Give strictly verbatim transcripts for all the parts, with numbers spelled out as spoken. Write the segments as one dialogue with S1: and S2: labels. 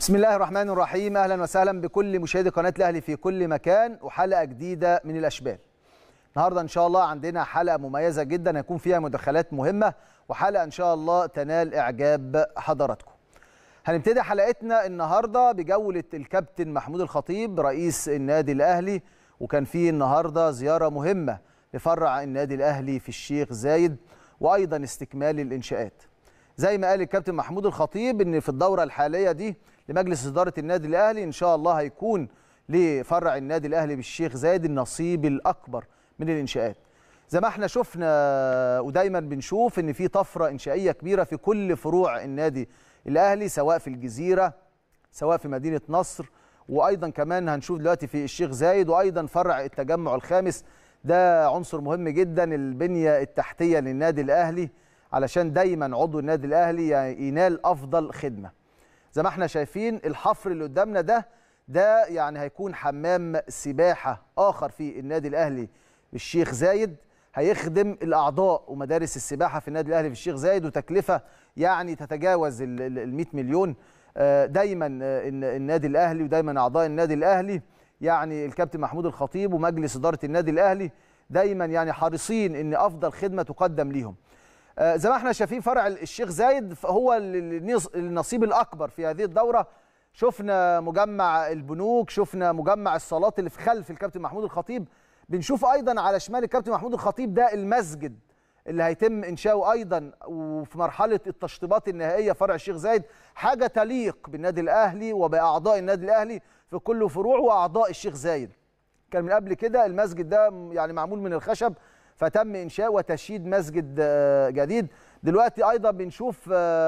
S1: بسم الله الرحمن الرحيم. اهلا وسهلا بكل مشاهدي قناه الاهلي في كل مكان وحلقه جديده من الاشبال. النهارده ان شاء الله عندنا حلقه مميزه جدا هيكون فيها مداخلات مهمه وحلقه ان شاء الله تنال اعجاب حضراتكم. هنبتدي حلقتنا النهارده بجوله الكابتن محمود الخطيب رئيس النادي الاهلي، وكان فيه النهارده زياره مهمه لفرع النادي الاهلي في الشيخ زايد وايضا استكمال الانشاءات. زي ما قال الكابتن محمود الخطيب ان في الدوره الحاليه دي لمجلس اداره النادي الاهلي ان شاء الله هيكون لفرع النادي الاهلي بالشيخ زايد النصيب الاكبر من الانشاءات. زي ما احنا شفنا ودايما بنشوف ان في طفره انشائيه كبيره في كل فروع النادي الاهلي، سواء في الجزيره سواء في مدينه نصر، وايضا كمان هنشوف دلوقتي في الشيخ زايد، وايضا فرع التجمع الخامس. ده عنصر مهم جدا، البنيه التحتيه للنادي الاهلي، علشان دايما عضو النادي الاهلي ينال افضل خدمه. زي ما احنا شايفين الحفر اللي قدامنا ده ده يعني هيكون حمام سباحه اخر في النادي الاهلي بالشيخ زايد، هيخدم الاعضاء ومدارس السباحه في النادي الاهلي في الشيخ زايد، وتكلفه يعني تتجاوز ال مئة مليون. دايما النادي الاهلي ودايما اعضاء النادي الاهلي يعني الكابتن محمود الخطيب ومجلس اداره النادي الاهلي دايما يعني حريصين ان افضل خدمه تقدم ليهم. زي ما احنا شايفين فرع الشيخ زايد هو النصيب الاكبر في هذه الدوره. شفنا مجمع البنوك، شفنا مجمع الصالات اللي في خلف الكابتن محمود الخطيب، بنشوف ايضا على شمال الكابتن محمود الخطيب ده المسجد اللي هيتم انشاؤه ايضا وفي مرحله التشطيبات النهائيه. فرع الشيخ زايد حاجه تليق بالنادي الاهلي وباعضاء النادي الاهلي في كل فروعه واعضاء الشيخ زايد. كان من قبل كده المسجد ده يعني معمول من الخشب، فتم إنشاء وتشييد مسجد جديد. دلوقتي أيضا بنشوف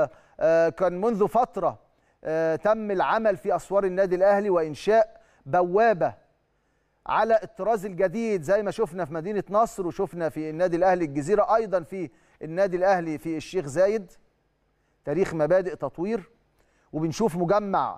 S1: كان منذ فترة تم العمل في أسوار النادي الأهلي وإنشاء بوابة على الطراز الجديد زي ما شفنا في مدينة نصر وشفنا في النادي الأهلي الجزيرة، أيضا في النادي الأهلي في الشيخ زايد. تاريخ مبادئ تطوير. وبنشوف مجمع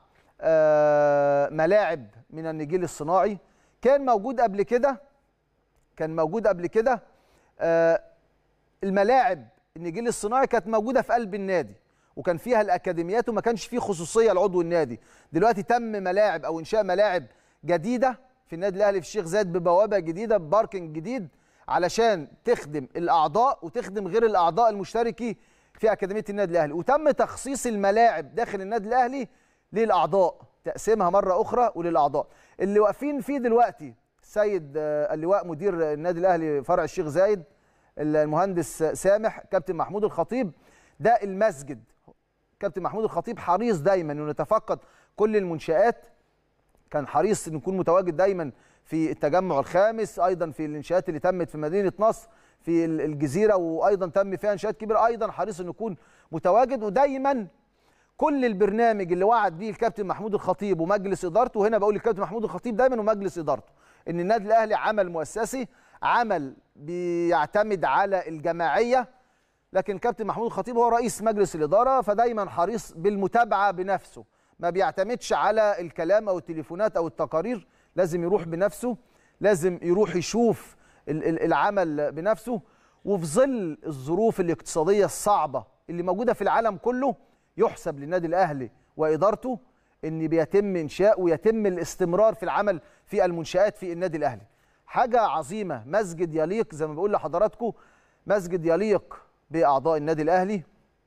S1: ملاعب من النجيل الصناعي كان موجود قبل كده كان موجود قبل كده آه الملاعب النجيل الصناعي كانت موجوده في قلب النادي وكان فيها الاكاديميات وما كانش فيه خصوصيه لعضو النادي. دلوقتي تم ملاعب او انشاء ملاعب جديده في النادي الاهلي في الشيخ زايد ببوابه جديده بباركنج جديد علشان تخدم الاعضاء وتخدم غير الاعضاء المشتركي في اكاديميه النادي الاهلي. وتم تخصيص الملاعب داخل النادي الاهلي للاعضاء، تقسيمها مره اخرى وللاعضاء. اللي واقفين فيه دلوقتي السيد اللواء مدير النادي الاهلي فرع الشيخ زايد المهندس سامح كابتن محمود الخطيب، ده المسجد. كابتن محمود الخطيب حريص دايما انه يتفقد كل المنشآت، كان حريص انه يكون متواجد دايما في التجمع الخامس، ايضا في الانشاءات اللي تمت في مدينه نصر في الجزيره وايضا تم فيها انشاءات كبيره، ايضا حريص انه يكون متواجد. ودايما كل البرنامج اللي وعد بيه الكابتن محمود الخطيب ومجلس ادارته، وهنا بقول الكابتن محمود الخطيب دايما ومجلس ادارته، ان النادي الاهلي عمل مؤسسي، عمل بيعتمد على الجماعيه، لكن الكابتن محمود الخطيب هو رئيس مجلس الاداره فدايما حريص بالمتابعه بنفسه، ما بيعتمدش على الكلام او التليفونات او التقارير، لازم يروح بنفسه، لازم يروح يشوف العمل بنفسه. وفي ظل الظروف الاقتصاديه الصعبه اللي موجوده في العالم كله، يحسب للنادي الاهلي وادارته ان بيتم انشاء ويتم الاستمرار في العمل في المنشآت في النادي الاهلي. حاجه عظيمه، مسجد يليق زي ما بقول لحضراتكم، مسجد يليق باعضاء النادي الاهلي.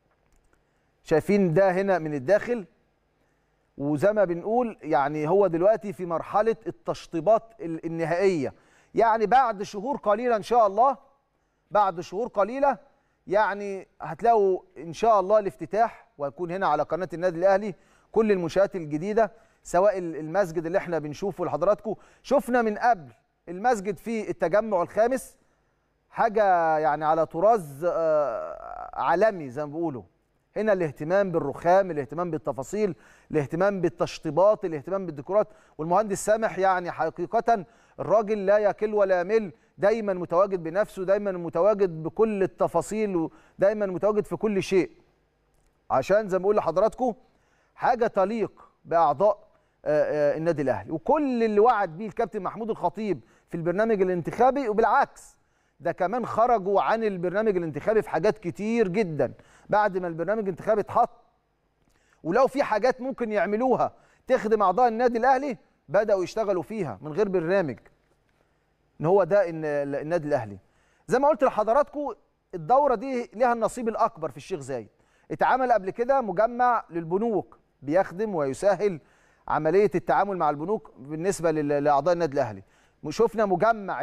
S1: شايفين ده هنا من الداخل، وزي ما بنقول يعني هو دلوقتي في مرحله التشطيبات النهائيه، يعني بعد شهور قليله ان شاء الله بعد شهور قليله يعني هتلاقوا ان شاء الله الافتتاح، وهيكون هنا على قناه النادي الاهلي كل المنشآت الجديده، سواء المسجد اللي احنا بنشوفه لحضراتكم. شفنا من قبل المسجد في التجمع الخامس، حاجه يعني على طراز عالمي زي ما بيقولوا. هنا الاهتمام بالرخام، الاهتمام بالتفاصيل، الاهتمام بالتشطيبات، الاهتمام بالديكورات. والمهندس سامح يعني حقيقه الراجل لا يكل ولا يمل، دايما متواجد بنفسه، دايما متواجد بكل التفاصيل، ودايما متواجد في كل شيء، عشان زي ما بقول لحضراتكم حاجه تليق باعضاء النادي الاهلي. وكل اللي وعد بيه الكابتن محمود الخطيب في البرنامج الانتخابي، وبالعكس ده كمان خرجوا عن البرنامج الانتخابي في حاجات كتير جدا بعد ما البرنامج الانتخابي اتحط، ولو في حاجات ممكن يعملوها تخدم اعضاء النادي الاهلي بداوا يشتغلوا فيها من غير برنامج. ان هو ده إن النادي الاهلي زي ما قلت لحضراتكم الدوره دي ليها النصيب الاكبر في الشيخ زايد. اتعمل قبل كده مجمع للبنوك بيخدم ويسهل عمليه التعامل مع البنوك بالنسبه لاعضاء النادي الاهلي. شفنا مجمع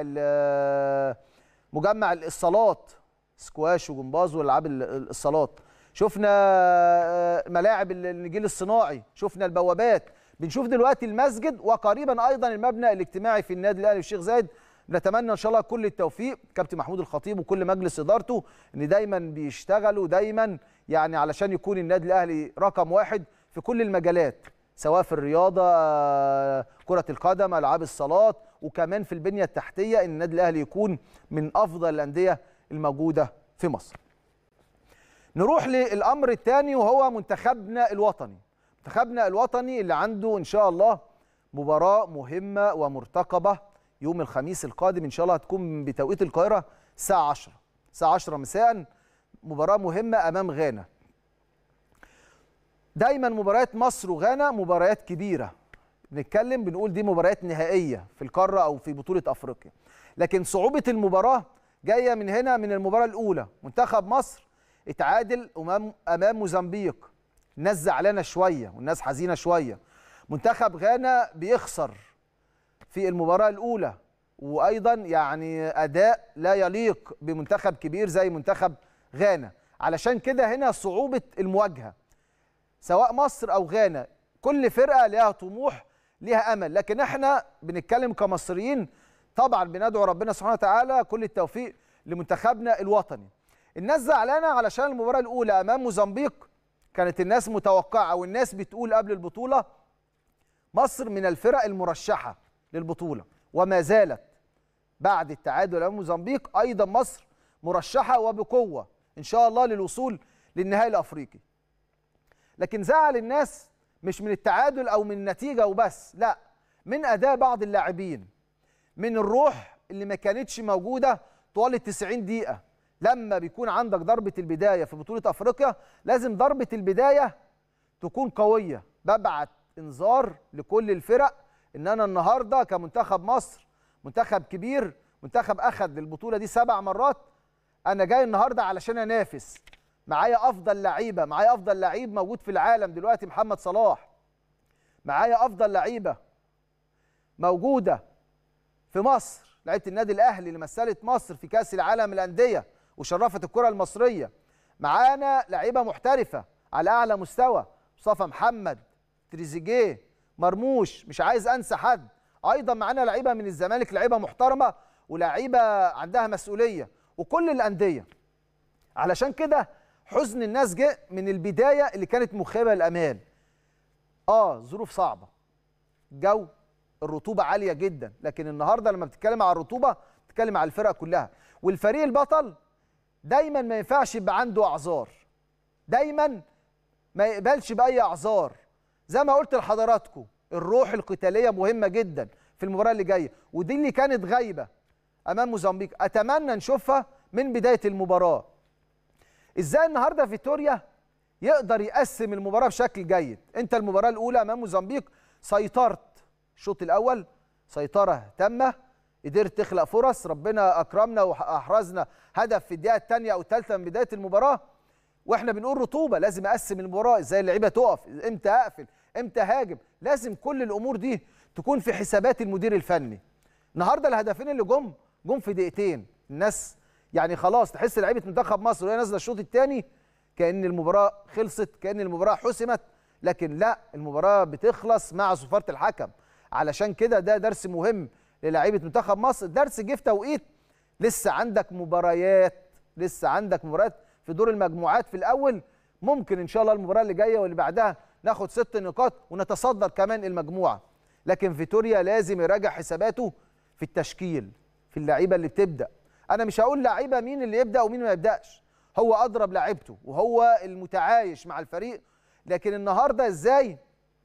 S1: مجمع الصالات سكواش وجمباز والالعاب الصالات، شفنا ملاعب النجيل الصناعي، شفنا البوابات، بنشوف دلوقتي المسجد وقريبا ايضا المبنى الاجتماعي في النادي الاهلي في الشيخ زايد. نتمنى ان شاء الله كل التوفيق كابتن محمود الخطيب وكل مجلس ادارته ان دايما بيشتغلوا دايما يعني علشان يكون النادي الاهلي رقم واحد في كل المجالات، سواء في الرياضه، كره القدم، العاب الصالات، وكمان في البنيه التحتيه ان النادي الاهلي يكون من افضل الانديه الموجوده في مصر. نروح للامر الثاني وهو منتخبنا الوطني. منتخبنا الوطني اللي عنده ان شاء الله مباراه مهمه ومرتقبه يوم الخميس القادم ان شاء الله، هتكون بتوقيت القاهره الساعه عشرة الساعه عشرة مساء، مباراه مهمه امام غانا. دايما مباريات مصر وغانا مباريات كبيره، بنتكلم بنقول دي مباريات نهائيه في القاره او في بطوله افريقيا، لكن صعوبه المباراه جايه من هنا، من المباراه الاولى منتخب مصر اتعادل امام امام موزمبيق، الناس زعلانه شويه والناس حزينه شويه. منتخب غانا بيخسر في المباراه الاولى، وايضا يعني اداء لا يليق بمنتخب كبير زي منتخب غانا، علشان كده هنا صعوبه المواجهه سواء مصر او غانا. كل فرقه لها طموح لها امل، لكن احنا بنتكلم كمصريين طبعا بندعو ربنا سبحانه وتعالى كل التوفيق لمنتخبنا الوطني. الناس زعلانه علشان المباراه الاولى امام موزمبيق كانت الناس متوقعه او الناس بتقول قبل البطوله مصر من الفرق المرشحه للبطوله، وما زالت بعد التعادل امام موزمبيق ايضا مصر مرشحه وبقوه ان شاء الله للوصول للنهائي الافريقي. لكن زعل الناس مش من التعادل او من النتيجه وبس، لا، من اداء بعض اللاعبين، من الروح اللي ما كانتش موجوده طوال التسعين دقيقه. لما بيكون عندك ضربه البدايه في بطوله افريقيا لازم ضربه البدايه تكون قويه. ببعت انذار لكل الفرق ان انا النهارده كمنتخب مصر منتخب كبير، منتخب اخذ البطوله دي سبع مرات، انا جاي النهارده علشان انافس. معايا افضل لعيبه، معايا افضل لعيب موجود في العالم دلوقتي محمد صلاح، معايا افضل لعيبه موجوده في مصر، لعيبه النادي الاهلي اللي مثلت مصر في كاس العالم للانديه وشرفت الكره المصريه. معانا لعيبه محترفه على اعلى مستوى، مصطفى محمد، تريزيجيه، مرموش، مش عايز انسى حد. ايضا معانا لعيبه من الزمالك، لعيبه محترمه ولاعيبه عندها مسؤوليه، وكل الانديه. علشان كده حزن الناس جه من البدايه اللي كانت مخيبه الامال. اه ظروف صعبه، جو، الرطوبه عاليه جدا، لكن النهارده لما بتتكلم على الرطوبه بتتكلم على الفرق كلها، والفريق البطل دايما ما ينفعش يبقى عنده اعذار، دايما ما يقبلش باي اعذار. زي ما قلت لحضراتكم الروح القتاليه مهمه جدا في المباراه اللي جايه، ودي اللي كانت غايبه امام موزمبيق، اتمنى نشوفها من بدايه المباراه. ازاي النهارده فيتوريا يقدر يقسم المباراه بشكل جيد؟ انت المباراه الاولى امام موزمبيق سيطرت الشوط الاول سيطره تامه، قدرت تخلق فرص، ربنا اكرمنا واحرزنا هدف في الدقيقه الثانيه او الثالثه من بدايه المباراه. واحنا بنقول رطوبه، لازم اقسم المباراه، ازاي اللعيبه تقف، امتى اقفل، امتى هاجم، لازم كل الامور دي تكون في حسابات المدير الفني. النهارده الهدفين اللي جم جم في دقيقتين، الناس يعني خلاص تحس لعيبه منتخب مصر وهي نازله الشوط الثاني كأن المباراه خلصت، كأن المباراه حسمت، لكن لا، المباراه بتخلص مع صفاره الحكم. علشان كده ده درس مهم للاعيبه منتخب مصر، درس جه في توقيت لسه عندك مباريات، لسه عندك مباريات في دور المجموعات في الاول، ممكن ان شاء الله المباراه اللي جايه واللي بعدها ناخد ست نقاط ونتصدر كمان المجموعه. لكن فيتوريا لازم يراجع حساباته في التشكيل، في اللعيبه اللي بتبدا. انا مش هقول لعيبه مين اللي يبدا ومين ما يبداش، هو اضرب لعيبته وهو المتعايش مع الفريق، لكن النهارده ازاي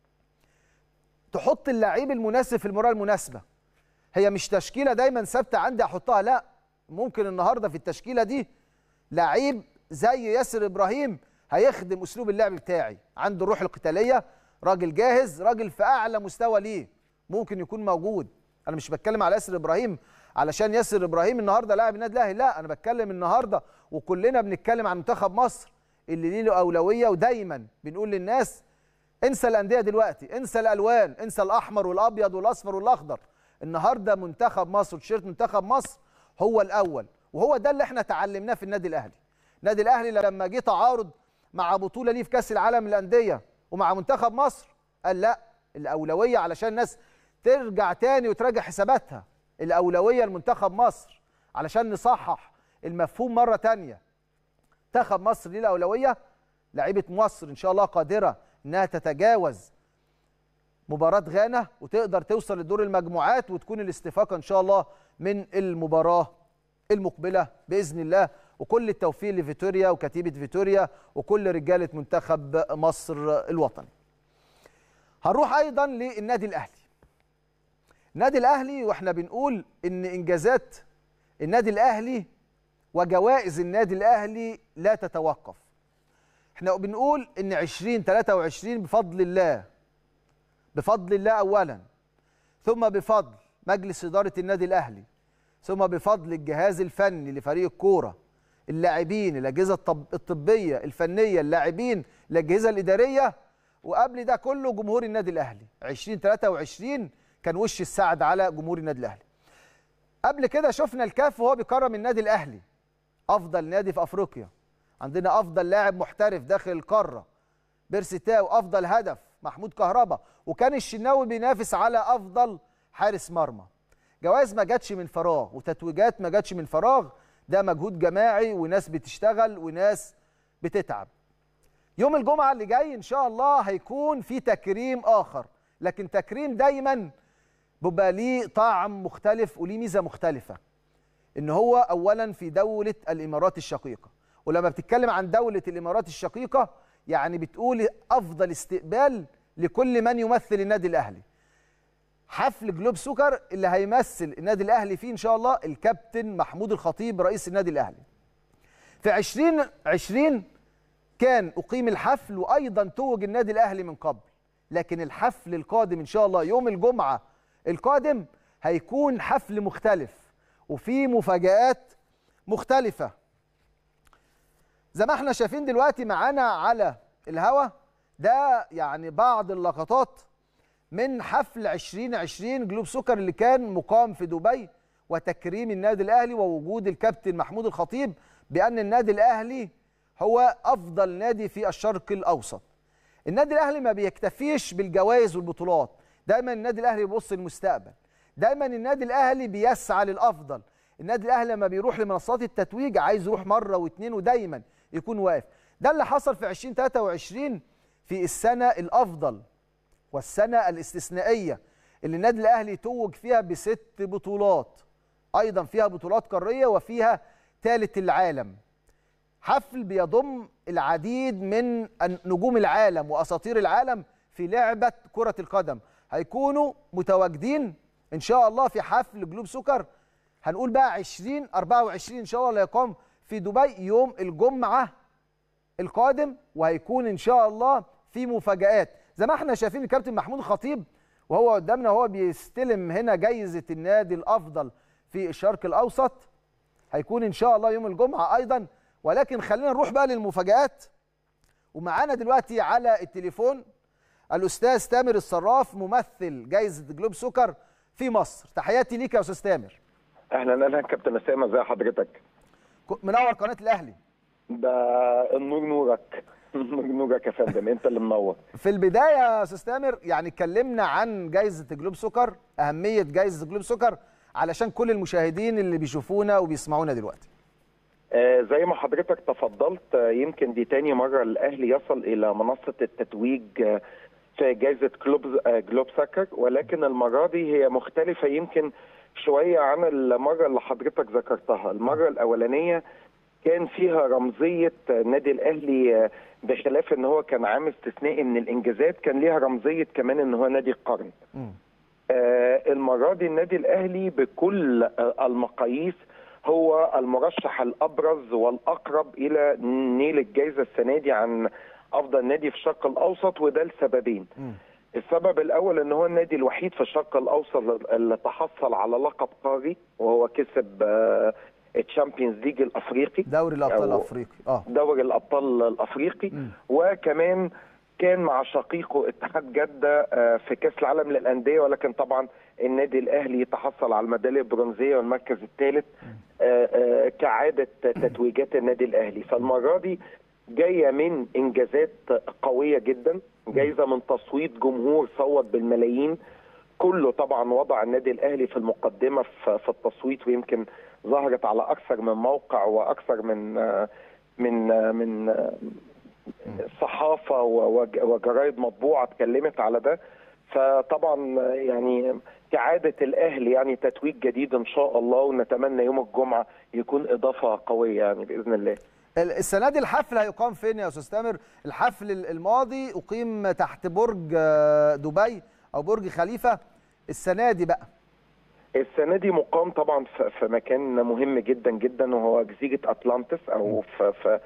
S1: تحط اللعيب المناسب في المباراه المناسبه. هي مش تشكيله دايما ثابته عندي احطها، لا، ممكن النهارده في التشكيله دي لعيب زي ياسر ابراهيم هيخدم اسلوب اللعب بتاعي، عنده الروح القتاليه، راجل جاهز، راجل في اعلى مستوى ليه ممكن يكون موجود. انا مش بتكلم على ياسر ابراهيم علشان ياسر ابراهيم النهارده لاعب النادي الاهلي، لا، انا بتكلم النهارده وكلنا بنتكلم عن منتخب مصر اللي ليه له اولويه، ودايما بنقول للناس انسى الانديه دلوقتي، انسى الالوان، انسى الاحمر والابيض والاصفر والاخضر. النهارده منتخب مصر وتيشيرت منتخب مصر هو الاول، وهو ده اللي احنا اتعلمناه في النادي الاهلي. النادي الاهلي لما جه تعارض مع بطوله ليه في كاس العالم للانديه ومع منتخب مصر قال لا، الاولويه علشان الناس ترجع تاني وتراجع حساباتها، الاولويه لمنتخب مصر علشان نصحح المفهوم مره تانيه. منتخب مصر ليه الاولويه، لعيبه مصر ان شاء الله قادره انها تتجاوز مباراه غانا وتقدر توصل لدور المجموعات وتكون الاستفاقه ان شاء الله من المباراه المقبله باذن الله. وكل التوفيق لفيتوريا وكتيبه فيتوريا وكل رجاله منتخب مصر الوطني. هنروح ايضا للنادي الاهلي. النادي الاهلي واحنا بنقول ان انجازات النادي الاهلي وجوائز النادي الاهلي لا تتوقف. احنا بنقول ان عشرين ثلاثة وعشرين بفضل الله، بفضل الله اولا، ثم بفضل مجلس اداره النادي الاهلي، ثم بفضل الجهاز الفني لفريق الكوره، اللاعبين، الاجهزه الطبيه، الفنيه، اللاعبين، الاجهزه الاداريه، وقبل ده كله جمهور النادي الاهلي. عشرين ثلاثة وعشرين كان وش السعد على جمهور النادي الاهلي. قبل كده شفنا الكاف وهو بيكرم النادي الاهلي افضل نادي في افريقيا، عندنا افضل لاعب محترف داخل القاره بيرسي تاو، افضل هدف محمود كهربا، وكان الشناوي بينافس على افضل حارس مرمى. جوائز ما جاتش من فراغ وتتويجات ما جاتش من فراغ، ده مجهود جماعي وناس بتشتغل وناس بتتعب. يوم الجمعه اللي جاي ان شاء الله هيكون في تكريم اخر، لكن تكريم دايما بيبقى ليه طعم مختلف وليه ميزه مختلفه. ان هو اولا في دوله الامارات الشقيقه، ولما بتتكلم عن دوله الامارات الشقيقه يعني بتقول افضل استقبال لكل من يمثل النادي الاهلي. حفل جلوب سكر اللي هيمثل النادي الاهلي فيه ان شاء الله الكابتن محمود الخطيب رئيس النادي الاهلي. في عشرين عشرين كان اقيم الحفل وايضا توج النادي الاهلي من قبل، لكن الحفل القادم ان شاء الله يوم الجمعه القادم هيكون حفل مختلف وفيه مفاجآت مختلفه. زي ما احنا شايفين دلوقتي معانا على الهوا ده يعني بعض اللقطات من حفل عشرين عشرين جلوب سكر اللي كان مقام في دبي، وتكريم النادي الاهلي ووجود الكابتن محمود الخطيب بان النادي الاهلي هو افضل نادي في الشرق الاوسط. النادي الاهلي ما بيكتفيش بالجوائز والبطولات، دايما النادي الاهلي بيبص للمستقبل، دايما النادي الاهلي بيسعى للافضل. النادي الاهلي لما بيروح لمنصات التتويج عايز يروح مره واثنين ودايما يكون واقف. ده اللي حصل في عشرين ثلاثة وعشرين في السنه الافضل والسنه الاستثنائيه اللي النادي الاهلي توج فيها بست بطولات، ايضا فيها بطولات قاريه وفيها ثالث العالم. حفل بيضم العديد من نجوم العالم واساطير العالم في لعبه كره القدم، هيكونوا متواجدين ان شاء الله في حفل جلوب سكر. هنقول بقى عشرين أربعة وعشرين ان شاء الله اللي هيقام في دبي يوم الجمعه القادم، وهيكون ان شاء الله في مفاجآت. زي ما احنا شايفين الكابتن محمود الخطيب وهو قدامنا وهو بيستلم هنا جايزه النادي الافضل في الشرق الاوسط، هيكون ان شاء الله يوم الجمعه ايضا. ولكن خلينا نروح بقى للمفاجآت، ومعانا دلوقتي على التليفون الاستاذ تامر الصراف ممثل جايزه جلوب سكر في مصر. تحياتي ليك يا استاذ تامر.
S2: اهلا اهلا كابتن اسامه، ازي حضرتك؟
S1: منور قناه الاهلي.
S2: ده النور نورك نور نورك يا فندم، انت اللي منور.
S1: في البدايه يا استاذ تامر يعني اتكلمنا عن جايزه جلوب سكر، اهميه جايزه جلوب سكر علشان كل المشاهدين اللي بيشوفونا وبيسمعونا دلوقتي.
S2: آه زي ما حضرتك تفضلت، آه يمكن دي تاني مره الاهلي يصل الى منصه التتويج آه في جايزه جلوب آه جلوب سكر، ولكن المره دي هي مختلفه يمكن شويه عن المره اللي حضرتك ذكرتها. المره الاولانيه كان فيها رمزيه النادي الاهلي، بخلاف ان هو كان عام استثنائي من الانجازات، كان ليها رمزيه كمان ان هو نادي القرن. آه المره دي النادي الاهلي بكل آه المقاييس هو المرشح الابرز والاقرب الى نيل الجائزه السنه دي عن افضل نادي في الشرق الاوسط، وده لسببين.
S1: م.
S2: السبب الاول ان هو النادي الوحيد في الشرق الاوسط اللي تحصل على لقب قاري، وهو كسب الشامبيونز ليج الافريقي،
S1: دوري الابطال الافريقي. اه
S2: دوري الابطال الافريقي. م. وكمان كان مع شقيقه اتحاد جده في كاس العالم للانديه، ولكن طبعا النادي الاهلي تحصل على الميداليه البرونزيه والمركز الثالث كعاده تتويجات النادي الاهلي. فالمره دي جايه من انجازات قويه جدا، جايزه من تصويت جمهور صوت بالملايين، كله طبعا وضع النادي الاهلي في المقدمه في التصويت، ويمكن ظهرت على اكثر من موقع واكثر من من من صحافه وجرايد مطبوعه اتكلمت على ده. فطبعا يعني كعاده الاهلي يعني تتويج جديد ان شاء الله، ونتمنى يوم الجمعه يكون اضافه قويه يعني باذن الله.
S1: السنه دي الحفل هيقام فين يا استاذ تامر؟ الحفل الماضي اقيم تحت برج دبي او برج خليفه، السنه دي بقى
S2: السنه دي مقام طبعا في مكان مهم جدا جدا، وهو جزيره اطلانتس او في في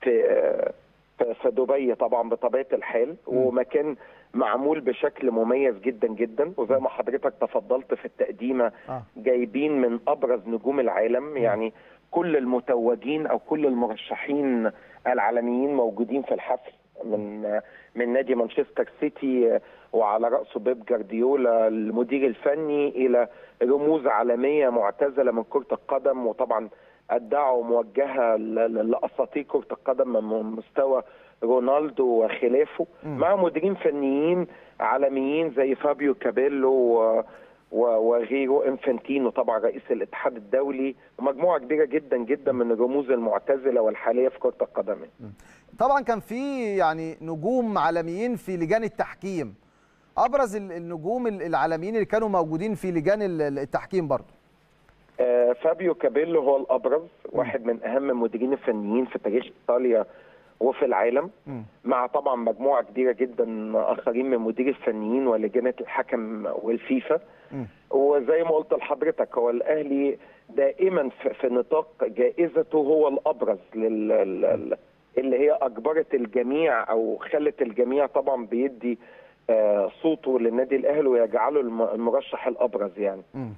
S2: في, في دبي طبعا بطبيعه الحال، ومكان معمول بشكل مميز جدا جدا. وزي ما حضرتك تفضلت في التقديمه جايبين من ابرز نجوم العالم، يعني كل المتوجين او كل المرشحين العالميين موجودين في الحفل، من من نادي مانشستر سيتي وعلى راسه بيب جارديولا المدير الفني، الى رموز عالميه معتزله من كره القدم، وطبعا الدعوه موجهه لاساطير كره القدم من مستوى رونالدو وخلافه، مع مديرين فنيين عالميين زي فابيو كابيلو و وغيره، انفانتينو طبعا رئيس الاتحاد الدولي، ومجموعه كبيره جدا جدا من الرموز المعتزله والحاليه في كره القدم.
S1: طبعا كان في يعني نجوم عالميين في لجان التحكيم، ابرز النجوم العالميين اللي كانوا موجودين في لجان التحكيم برضه.
S2: آه فابيو كابيلو هو الابرز، واحد من اهم المديرين الفنيين في تاريخ ايطاليا وفي العالم، م. مع طبعا مجموعه كبيره جدا اخرين من مدير الفنيين ولجنه الحكم والفيفا. م. وزي ما قلت لحضرتك هو الاهلي دائما في, في نطاق جائزته هو الابرز لل اللي هي اجبرت الجميع او خلت الجميع طبعا بيدي آه صوته للنادي الاهلي ويجعله المرشح الابرز يعني. م.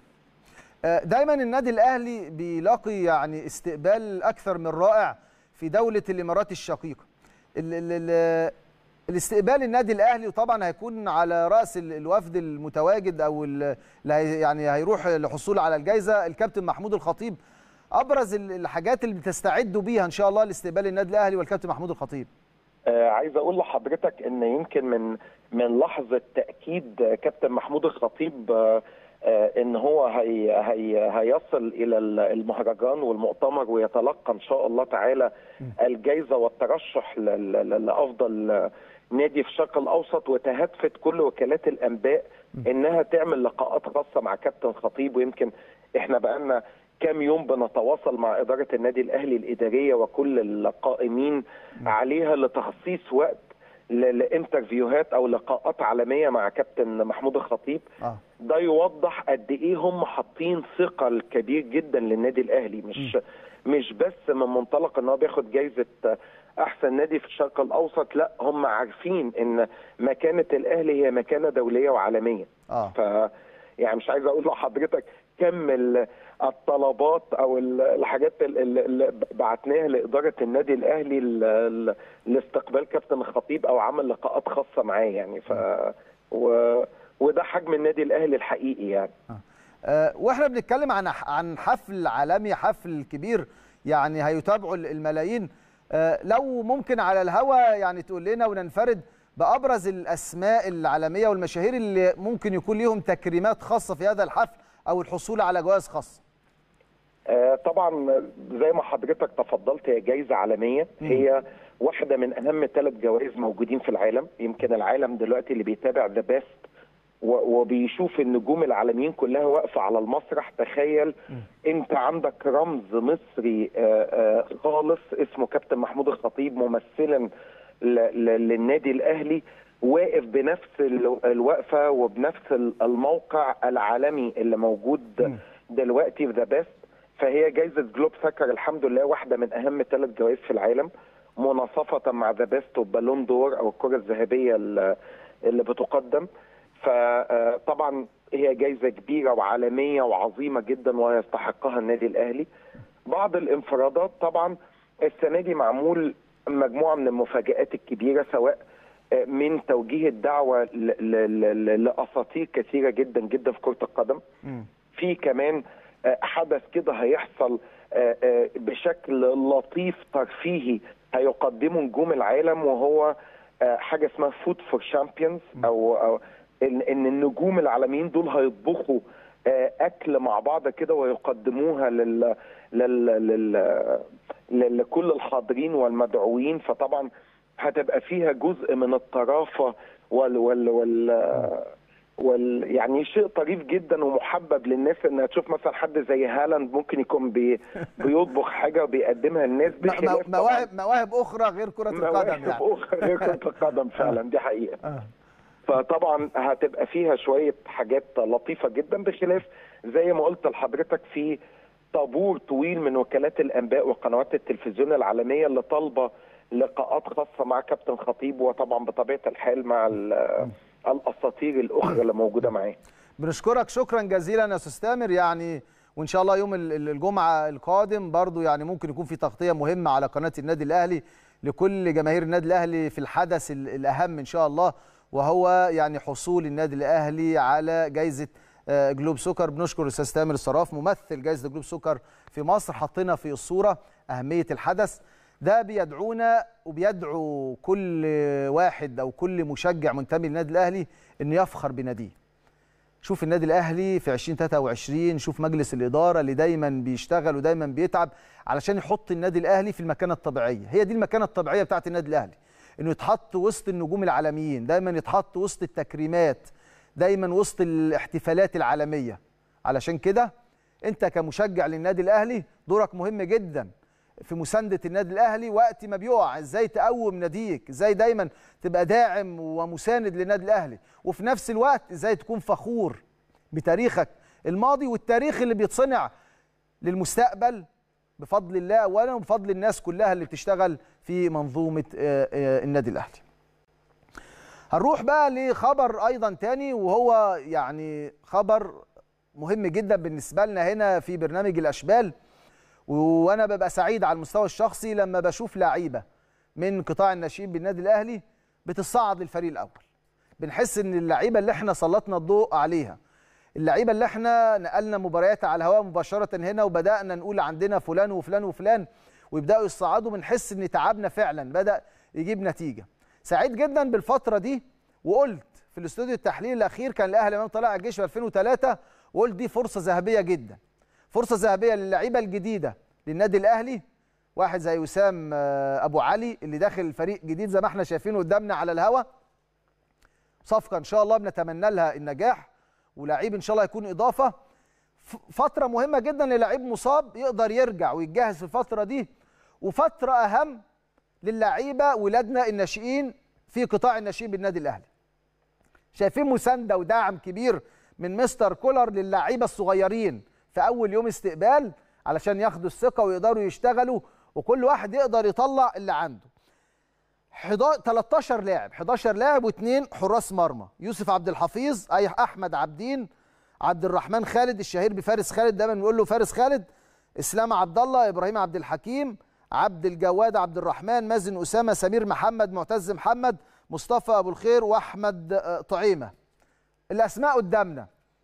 S1: دايما النادي الاهلي بيلاقي يعني استقبال اكثر من رائع في دولة الإمارات الشقيقة. ال ال ال الاستقبال النادي الأهلي، وطبعا هيكون على رأس الوفد المتواجد أو اللي يعني هيروح للحصول على الجائزة الكابتن محمود الخطيب. أبرز الحاجات اللي بتستعدوا بيها إن شاء الله لاستقبال النادي الأهلي والكابتن محمود الخطيب.
S2: آه عايز أقول لحضرتك إن يمكن من من لحظة تأكيد كابتن محمود الخطيب آه ان هو هي هي هيصل الى المهرجان والمؤتمر ويتلقى ان شاء الله تعالى الجائزه والترشح لافضل نادي في الشرق الاوسط. وتهدفت كل وكالات الانباء انها تعمل لقاءات خاصه مع كابتن خطيب، ويمكن احنا بقالنا كام يوم بنتواصل مع اداره النادي الاهلي الاداريه وكل القائمين عليها لتخصيص وقت لانترفيوهات او لقاءات عالميه مع كابتن محمود الخطيب. آه. ده يوضح قد ايه هم حاطين ثقل كبير جدا للنادي الاهلي، مش م. مش بس من منطلق ان هو بياخد جايزه احسن نادي في الشرق الاوسط، لا هم عارفين ان مكانه الاهلي هي مكانه دوليه وعالميه. اه ف يعني مش عايز اقول لحضرتك كم الطلبات او الحاجات اللي بعتناها لاداره النادي الاهلي لاستقبال كابتن الخطيب او عمل لقاءات خاصه معاه يعني. ف و... وده حجم النادي الاهلي الحقيقي يعني.
S1: أه واحنا بنتكلم عن عن حفل عالمي، حفل كبير يعني هيتابعه الملايين. أه لو ممكن على الهوا يعني تقول لنا وننفرد بابرز الاسماء العالميه والمشاهير اللي ممكن يكون ليهم تكريمات خاصه في هذا الحفل او الحصول على جوائز خاصه.
S2: آه طبعا زي ما حضرتك تفضلت هي جائزه عالميه، م. هي واحده من اهم ثلاث جوائز موجودين في العالم. يمكن العالم دلوقتي اللي بيتابع ذا بيست وبيشوف النجوم العالميين كلها واقفه على المسرح. تخيل م. انت عندك رمز مصري آه آه خالص اسمه كابتن محمود الخطيب، ممثلا للنادي الاهلي، واقف بنفس الوقفه وبنفس الموقع العالمي اللي موجود دلوقتي في ذا بيست. فهي جائزه جلوب ساكر الحمد لله واحده من اهم ثلاث جوائز في العالم، مناصفه مع ذا بيست وبالون دور او الكره الذهبيه اللي بتقدم. فطبعا هي جائزه كبيره وعالميه وعظيمه جدا ويستحقها النادي الاهلي. بعض الانفرادات طبعا السنه دي معمول مجموعه من المفاجآت الكبيره، سواء من توجيه الدعوه لاساطير كثيره جدا جدا في كره القدم. في كمان حدث كده هيحصل بشكل لطيف ترفيهي هيقدمه نجوم العالم، وهو حاجه اسمها فود فور شامبيونز، او او ان النجوم العالميين دول هيطبخوا اكل مع بعض كده ويقدموها لل لل لكل الحاضرين والمدعوين. فطبعا هتبقى فيها جزء من الطرافه وال وال وال, وال يعني شيء طريف جدا ومحبب للناس انها تشوف مثلا حد زي هالاند ممكن يكون بي بيطبخ حاجه وبيقدمها للناس،
S1: بخلاف مواهب مواهب اخرى غير كره القدم. يعني
S2: مواهب اخرى غير كره القدم فعلا، دي حقيقه. فطبعا هتبقى فيها شويه حاجات لطيفه جدا، بخلاف زي ما قلت لحضرتك في طابور طويل من وكالات الانباء وقنوات التلفزيون العالميه اللي طالبه لقاءات خاصه مع كابتن خطيب، وطبعا بطبيعه الحال مع الاساطير الاخرى اللي موجوده معاه.
S1: بنشكرك شكرا جزيلا يا استاذ تامر، يعني وان شاء الله يوم الجمعه القادم برضو يعني ممكن يكون في تغطيه مهمه على قناه النادي الاهلي لكل جماهير النادي الاهلي في الحدث الاهم ان شاء الله، وهو يعني حصول النادي الاهلي على جائزه جلوب سكر. بنشكر الاستاذ تامر الصراف ممثل جائزه جلوب سكر في مصر، حطينا في الصوره اهميه الحدث ده. بيدعونا وبيدعو كل واحد او كل مشجع منتمي للنادي الاهلي انه يفخر بناديه. شوف النادي الاهلي في ألفين وثلاثة وعشرين، شوف مجلس الاداره اللي دايما بيشتغل ودايما بيتعب علشان يحط النادي الاهلي في المكانه الطبيعيه. هي دي المكانه الطبيعيه بتاعت النادي الاهلي، انه يتحط وسط النجوم العالميين، دايما يتحط وسط التكريمات، دايما وسط الاحتفالات العالميه. علشان كده انت كمشجع للنادي الاهلي دورك مهم جدا في مسانده النادي الاهلي وقت ما بيقع، ازاي تقوم ناديك، ازاي دايما تبقى داعم ومساند للنادي الاهلي، وفي نفس الوقت ازاي تكون فخور بتاريخك الماضي والتاريخ اللي بيتصنع للمستقبل بفضل الله وانا وبفضل الناس كلها اللي بتشتغل في منظومه النادي الاهلي. هنروح بقى لخبر ايضا تاني، وهو يعني خبر مهم جدا بالنسبه لنا هنا في برنامج الاشبال، وانا ببقى سعيد على المستوى الشخصي لما بشوف لعيبه من قطاع الناشئين بالنادي الاهلي بتصعد للفريق الاول. بنحس ان اللعيبه اللي احنا سلطنا الضوء عليها، اللعيبه اللي احنا نقلنا مباريات على الهواء مباشره هنا وبدانا نقول عندنا فلان وفلان وفلان ويبداوا يصعدوا، بنحس ان تعبنا فعلا بدا يجيب نتيجه. سعيد جدا بالفتره دي، وقلت في الاستوديو التحليل الاخير كان الاهلي امام طلائع الجيش في ألفين وثلاثة، وقلت دي فرصه ذهبيه جدا، فرصه ذهبيه للعيبه الجديده للنادي الاهلي. واحد زي وسام ابو علي اللي داخل الفريق جديد زي ما احنا شايفينه قدامنا على الهوا، صفقه ان شاء الله بنتمنى لها النجاح، ولاعيب ان شاء الله يكون اضافه. فتره مهمه جدا للاعيب مصاب يقدر يرجع ويتجهز في الفتره دي، وفتره اهم للعيبه ولادنا الناشئين في قطاع الناشئين بالنادي الاهلي. شايفين مسانده ودعم كبير من مستر كولر للعيبه الصغيرين في اول يوم استقبال علشان ياخدوا الثقه ويقدروا يشتغلوا، وكل واحد يقدر يطلع اللي عنده. تلتاشر لاعب، حداشر لاعب واثنين حراس مرمى، يوسف عبد الحفيظ، اي احمد عبدين، عبد الرحمن خالد الشهير بفارس خالد، دايما بنقول له فارس خالد، اسلام عبد الله، ابراهيم عبد الحكيم، عبد الجواد عبد الرحمن، مازن اسامه، سمير محمد، معتز محمد، مصطفى ابو الخير، واحمد طعيمه. الاسماء قدامنا.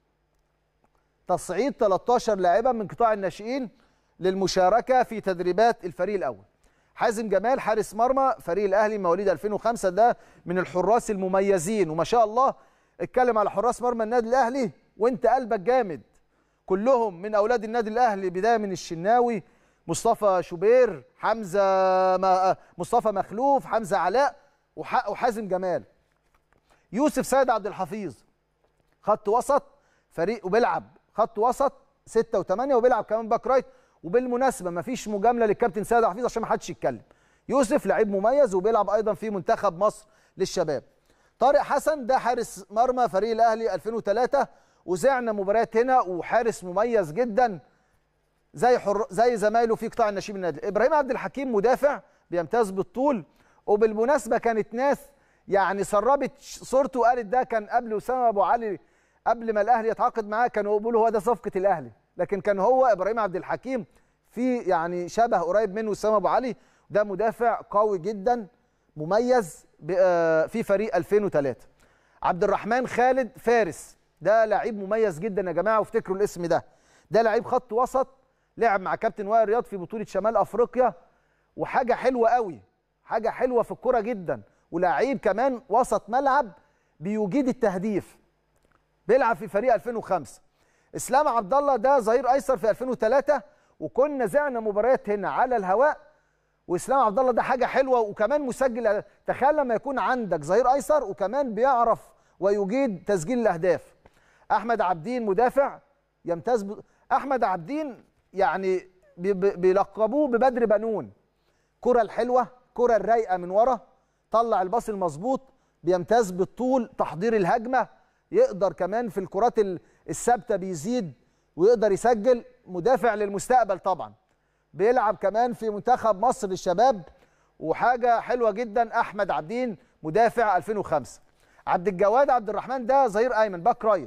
S1: تصعيد تلتاشر لاعبا من قطاع الناشئين للمشاركه في تدريبات الفريق الاول. حازم جمال حارس مرمى فريق الاهلي مواليد ألفين وخمسة، ده من الحراس المميزين، وما شاء الله اتكلم على حراس مرمى النادي الاهلي وانت قلبك جامد، كلهم من اولاد النادي الاهلي، بدايه من الشناوي، مصطفى شوبير، حمزه مصطفى مخلوف، حمزه علاء، وحازم جمال. يوسف سيد عبد الحفيظ خط وسط فريق وبيلعب خط وسط ستة وثمانية وبيلعب كمان باك رايت. وبالمناسبه مفيش مجامله للكابتن سيد عبد الحفيظ عشان ما حدش يتكلم، يوسف لعيب مميز وبيلعب ايضا في منتخب مصر للشباب. طارق حسن ده حارس مرمى فريق الاهلي ألفين وثلاثة، وزعنا مباريات هنا وحارس مميز جدا زي حر... زي زمايله في قطاع الناشئين النادي. ابراهيم عبد الحكيم مدافع بيمتاز بالطول. وبالمناسبه كانت ناس يعني سربت صورته وقالت ده كان قبل اسامه ابو علي، قبل ما الاهلي يتعاقد معاه كانوا بيقولوا هو ده صفقه الاهلي، لكن كان هو ابراهيم عبد الحكيم في يعني شبه قريب منه اسامه ابو علي. ده مدافع قوي جدا مميز في فريق ألفين وثلاثة. عبد الرحمن خالد فارس ده لعيب مميز جدا يا جماعه، وافتكروا الاسم ده. ده لعيب خط وسط، لعب مع كابتن وائل رياض في بطوله شمال افريقيا، وحاجه حلوه قوي، حاجه حلوه في الكوره جدا، ولعيب كمان وسط ملعب بيجيد التهديف، بيلعب في فريق ألفين وخمسة. اسلام عبد الله ده ظهير ايسر في ألفين وثلاثة، وكنا زعنا مباريات هنا على الهواء، واسلام عبد الله ده حاجه حلوه وكمان مسجل. تخيل لما يكون عندك ظهير ايسر وكمان بيعرف ويجيد تسجيل الاهداف. احمد عبدين مدافع يمتاز ب... احمد عبدين يعني بي... بيلقبوه ببدر بنون. كره الحلوه، كره الرايقه من ورا، طلع الباص المظبوط، بيمتاز بالطول، تحضير الهجمه، يقدر كمان في الكرات الثابته بيزيد ويقدر يسجل. مدافع للمستقبل طبعا. بيلعب كمان في منتخب مصر للشباب، وحاجه حلوه جدا. احمد عبدين مدافع ألفين وخمسة. عبد الجواد عبد الرحمن ده ظهير ايمن باك رايت،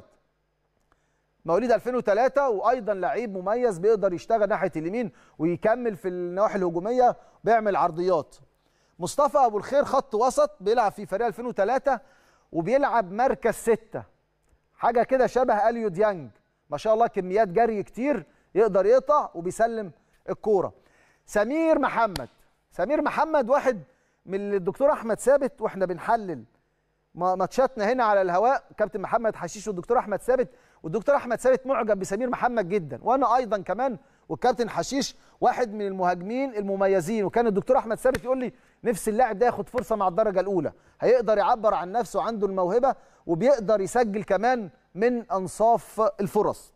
S1: مواليد ألفين وثلاثة، وايضا لعيب مميز بيقدر يشتغل ناحيه اليمين ويكمل في النواحي الهجوميه، بيعمل عرضيات. مصطفى ابو الخير خط وسط، بيلعب في فريق ألفين وثلاثة وبيلعب مركز ستة، حاجه كده شبه اليو ديانج، ما شاء الله كميات جري كتير، يقدر يقطع وبيسلم الكوره. سمير محمد، سمير محمد واحد من الدكتور احمد ثابت واحنا بنحلل ماتشاتنا هنا على الهواء، كابتن محمد حشيش والدكتور احمد ثابت، والدكتور احمد ثابت معجب بسمير محمد جدا، وانا ايضا كمان، والكابتن حشيش واحد من المهاجمين المميزين. وكان الدكتور احمد ثابت يقول لي نفس اللاعب ده ياخد فرصه مع الدرجه الاولى، هيقدر يعبر عن نفسه، عنده الموهبه وبيقدر يسجل كمان من انصاف الفرص.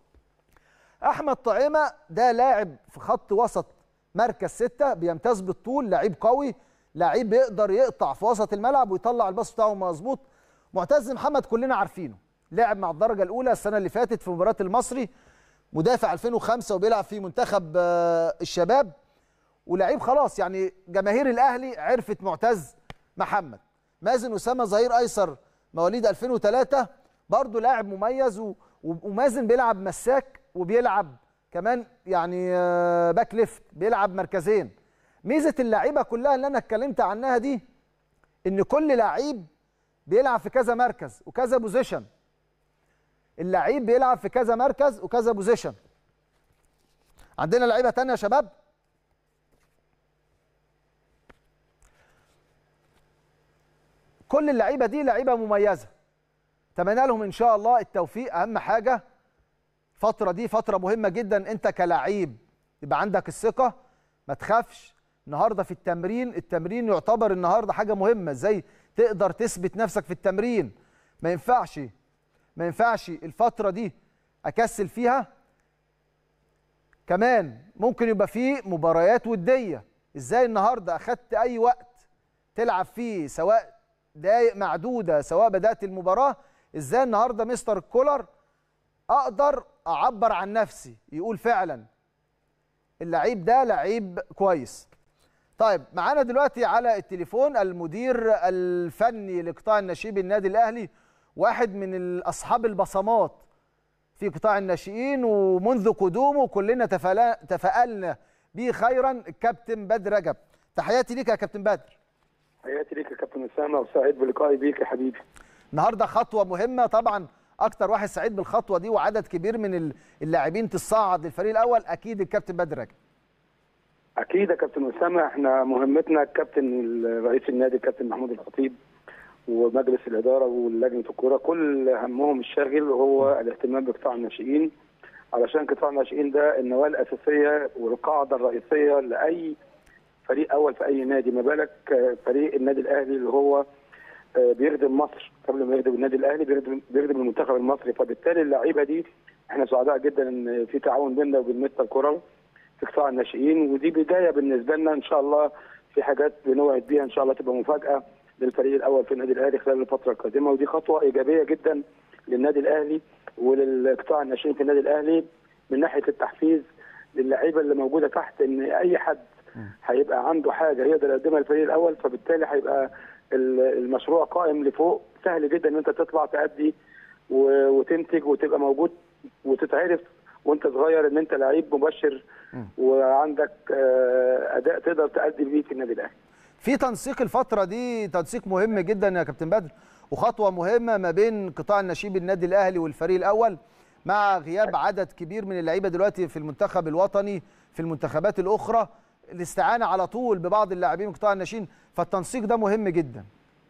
S1: احمد طعيمه ده لاعب في خط وسط مركز ستة، بيمتاز بالطول، لعيب قوي، لعيب بيقدر يقطع في وسط الملعب ويطلع الباص بتاعه مظبوط. معتز محمد كلنا عارفينه، لعب مع الدرجه الاولى السنه اللي فاتت في مباراه المصري، مدافع ألفين وخمسة وبيلعب في منتخب الشباب، ولعيب خلاص يعني جماهير الاهلي عرفت معتز محمد. مازن اسامه ظهير ايسر مواليد ألفين وثلاثة، برضه لاعب مميز، ومازن بيلعب مساك وبيلعب كمان يعني باك ليفت، بيلعب مركزين. ميزه اللعيبه كلها اللي انا اتكلمت عنها دي ان كل لعيب بيلعب في كذا مركز وكذا بوزيشن، اللعيب بيلعب في كذا مركز وكذا بوزيشن. عندنا لعيبه ثانيه يا شباب. كل اللعيبه دي لعيبه مميزه، اتمنى لهم ان شاء الله التوفيق. اهم حاجه الفتره دي فتره مهمه جدا، انت كلاعب يبقى عندك الثقه، ما تخافش. النهارده في التمرين، التمرين يعتبر النهارده حاجه مهمه، ازاي تقدر تثبت نفسك في التمرين. ما ينفعش ما ينفعش الفتره دي اكسل فيها. كمان ممكن يبقى فيه مباريات وديه، ازاي النهارده اخدت اي وقت تلعب فيه، سواء دقايق معدوده سواء بدات المباراه، ازاي النهارده مستر كولر اقدر اعبر عن نفسي، يقول فعلا اللعيب ده لعيب كويس. طيب معانا دلوقتي على التليفون المدير الفني لقطاع الناشئين بالنادي الاهلي، واحد من اصحاب البصمات في قطاع الناشئين، ومنذ قدومه كلنا تفائلنا به خيرا، الكابتن بدر رجب. تحياتي ليك يا كابتن بدر.
S3: تحياتي ليك يا كابتن اسامه، وسعيد بلقائي بيك يا حبيبي.
S1: النهارده خطوه مهمه طبعا، اكتر واحد سعيد بالخطوه دي وعدد كبير من اللاعبين تصعد للفريق الاول، اكيد الكابتن بدر رجب.
S3: اكيد يا كابتن اسامه، احنا مهمتنا الكابتن رئيس النادي الكابتن محمود الخطيب ومجلس الاداره ولجنه الكوره كل همهم الشاغل هو الاهتمام بقطاع الناشئين، علشان قطاع الناشئين ده النواه الاساسيه والقاعده الرئيسيه لاي فريق اول في اي نادي، ما بالك فريق النادي الاهلي اللي هو بيخدم مصر، قبل ما يخدم النادي الاهلي بيخدم بيخدم المنتخب المصري. فبالتالي اللعيبه دي احنا سعداء جدا ان في تعاون بيننا وبين مستر كولر في قطاع الناشئين، ودي بدايه بالنسبه لنا ان شاء الله في حاجات بنوعد بيها ان شاء الله تبقى مفاجاه للفريق الاول في النادي الاهلي خلال الفتره القادمه، ودي خطوه ايجابيه جدا للنادي الاهلي وللقطاع الناشئين في النادي الاهلي من ناحيه التحفيز للعيبه اللي موجوده تحت، ان اي حد هيبقى عنده حاجه يقدر يقدمها للفريق الاول، فبالتالي هيبقى المشروع قائم لفوق. سهل جدا ان انت تطلع تأدي وتنتج وتبقى موجود وتتعرف وانت صغير ان انت لعيب مبشر وعندك اداء تقدر تأدي بيه في النادي الاهلي.
S1: في تنسيق الفتره دي، تنسيق مهم جدا يا كابتن بدر، وخطوه مهمه ما بين قطاع الناشئين النادي الاهلي والفريق الاول، مع غياب عدد كبير من اللعيبه دلوقتي في المنتخب الوطني في المنتخبات الاخرى، الاستعانه على طول ببعض اللاعبين من قطاع الناشئين، فالتنسيق ده مهم جدا.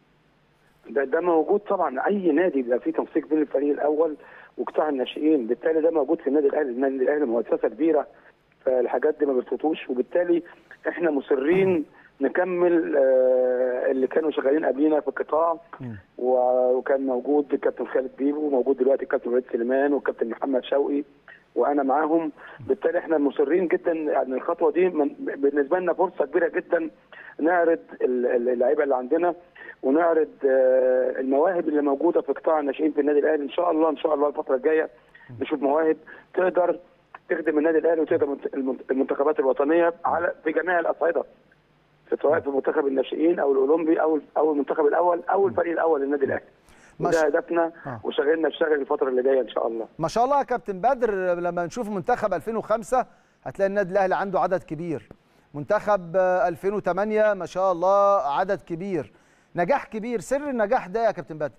S3: ده ده موجود طبعا، اي نادي بيبقى فيه تنسيق بين الفريق الاول وقطاع الناشئين، بالتالي ده موجود في النادي الاهلي. النادي الاهلي مؤسسه كبيره، فالحاجات دي ما بتفوتوش، وبالتالي احنا مصرين نكمل اللي كانوا شغالين قبلينا في القطاع، وكان موجود الكابتن خالد بيبو، وموجود دلوقتي الكابتن وليد سليمان والكابتن محمد شوقي وانا معاهم. بالتالي احنا مصرين جدا يعني الخطوه دي بالنسبه لنا فرصه كبيره جدا نعرض اللعيبه اللي عندنا ونعرض المواهب اللي موجوده في قطاع الناشئين في النادي الاهلي. ان شاء الله ان شاء الله الفتره الجايه نشوف مواهب تقدر تخدم النادي الاهلي وتخدم المنتخبات الوطنيه على في جميع الاصعده، سواء في منتخب الناشئين او الاولمبي او او المنتخب الاول او الفريق الاول للنادي الاهلي. وده هدفنا آه. وشغلنا بشغل الفتره اللي جايه ان شاء الله.
S1: ما شاء الله يا كابتن بدر، لما نشوف منتخب ألفين وخمسة هتلاقي النادي الاهلي عنده عدد كبير، منتخب ألفين وثمانية ما شاء الله عدد كبير، نجاح كبير. سر النجاح ده يا كابتن بدر؟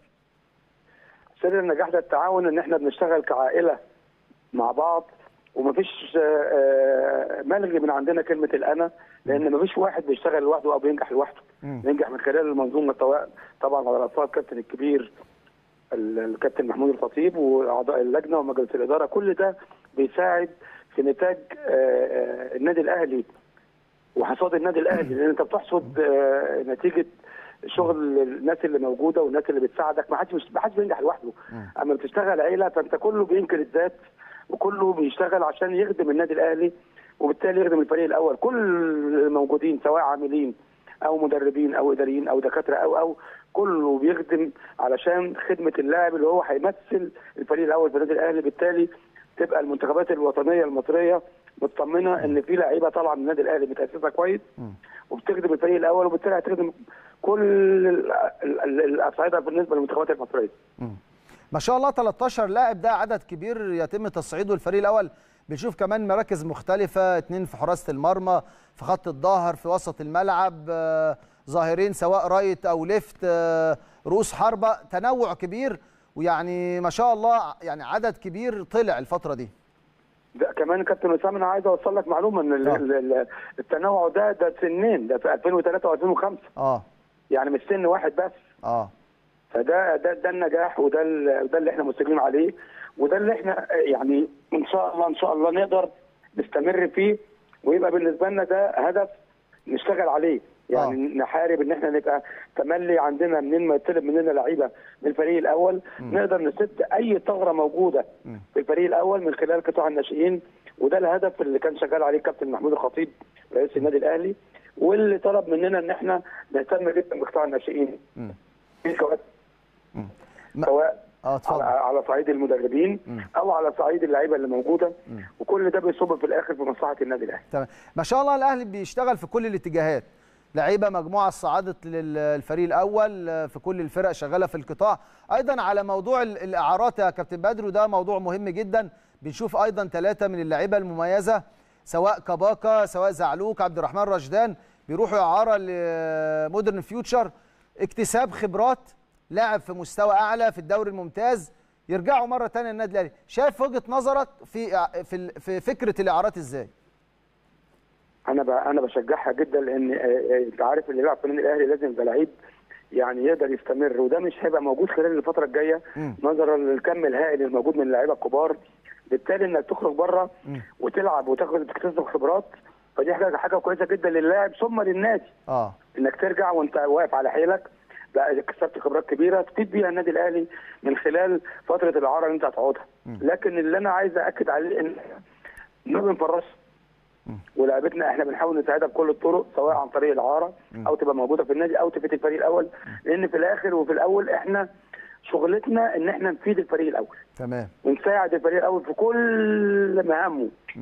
S3: سر النجاح ده التعاون، ان احنا بنشتغل كعائله مع بعض، ومفيش ملغي من عندنا كلمه الانا، لان مفيش واحد بيشتغل لوحده او بينجح لوحده، بينجح من خلال المنظومه طبعا على راسها الكابتن الكبير الكابتن محمود الخطيب واعضاء اللجنه ومجلس الاداره. كل ده بيساعد في نتاج النادي الاهلي وحصاد النادي الاهلي، لان انت بتحصد نتيجه شغل الناس اللي موجوده والناس اللي بتساعدك. ما حدش ما حدش بينجح لوحده، اما بتشتغل عيله فانت كله بينكر الذات وكله بيشتغل عشان يخدم النادي الاهلي وبالتالي يخدم الفريق الاول. كل الموجودين سواء عاملين او مدربين او اداريين او دكاتره او او كله بيخدم علشان خدمه اللاعب اللي هو هيمثل الفريق الاول في النادي الاهلي. بالتالي تبقى المنتخبات الوطنيه المصريه مطمنه ان في لعيبه طالعه من النادي الاهلي متاسسه كويس وبتخدم الفريق الاول، وبالتالي هتخدم كل الاصعده بالنسبه للمنتخبات المصريه.
S1: ما شاء الله ثلاثة عشر لاعب، ده عدد كبير يتم تصعيده الفريق الاول. بنشوف كمان مراكز مختلفه، اثنين في حراسه المرمى، في خط الظهر، في وسط الملعب، ظاهرين سواء رايت او ليفت، رؤوس حربه، تنوع كبير، ويعني ما شاء الله يعني عدد كبير طلع الفتره دي.
S3: ده كمان كابتن اسامه انا عايز اوصل لك معلومه ان آه. التنوع ده ده سنين، ده في ألفين وثلاثة وألفين وخمسة اه يعني مش سن واحد بس اه فده ده ده النجاح، وده ده اللي احنا مصرين عليه، وده اللي احنا يعني ان شاء الله ان شاء الله نقدر نستمر فيه، ويبقى بالنسبه لنا ده هدف نشتغل عليه. يعني آه. نحارب ان احنا نبقى تملي عندنا منين ما يطلب مننا لعيبه من الفريق الاول م. نقدر نسد اي ثغره موجوده م. في الفريق الاول من خلال قطاع الناشئين، وده الهدف اللي كان شغال عليه الكابتن محمود الخطيب رئيس النادي الاهلي، واللي طلب مننا ان احنا نهتم جدا بقطاع الناشئين سواء آه على, على صعيد المدربين م. او على صعيد اللعيبه اللي موجوده م. وكل ده بيصب في الاخر في مصلحه النادي الاهلي.
S1: تمام. ما شاء الله الاهلي بيشتغل في كل الاتجاهات، لعيبه مجموعه صعدت للفريق الاول في كل الفرق شغاله في القطاع. ايضا على موضوع الاعارات يا كابتن بدر، وده موضوع مهم جدا، بنشوف ايضا ثلاثه من اللعيبه المميزه سواء كباكا سواء زعلوك عبد الرحمن رشدان بيروحوا اعاره لمودرن فيوتشر، اكتساب خبرات، لاعب في مستوى اعلى في الدوري الممتاز، يرجعوا مره ثانيه النادي الاهلي. شايف وجهه نظرك في في فكره الاعارات ازاي؟
S3: انا انا بشجعها جدا، لان انت عارف اللي بيلعب في النادي الاهلي لازم يبقى لعيب يعني يقدر يستمر، وده مش هيبقى موجود خلال الفتره الجايه نظرا للكم الهائل الموجود من اللعيبه الكبار. بالتالي انك تخرج بره وتلعب وتاخد تكتسب خبرات، فدي حاجه حاجه كويسه جدا للاعب ثم للنادي. اه انك ترجع وانت واقف على حيلك، لا اكتسبت خبرات كبيره تفيد بيها النادي الاهلي من خلال فتره الاعاره اللي انت هتقعدها. لكن اللي انا عايز اكد عليه ان ما بنفرش ولعبتنا، احنا بنحاول نساعدها بكل الطرق سواء عن طريق الاعاره او تبقى موجوده في النادي او تفيد الفريق الاول، لان في الاخر وفي الاول احنا شغلتنا ان احنا نفيد الفريق الاول.
S1: تمام.
S3: ونساعد الفريق الاول في كل مهامه.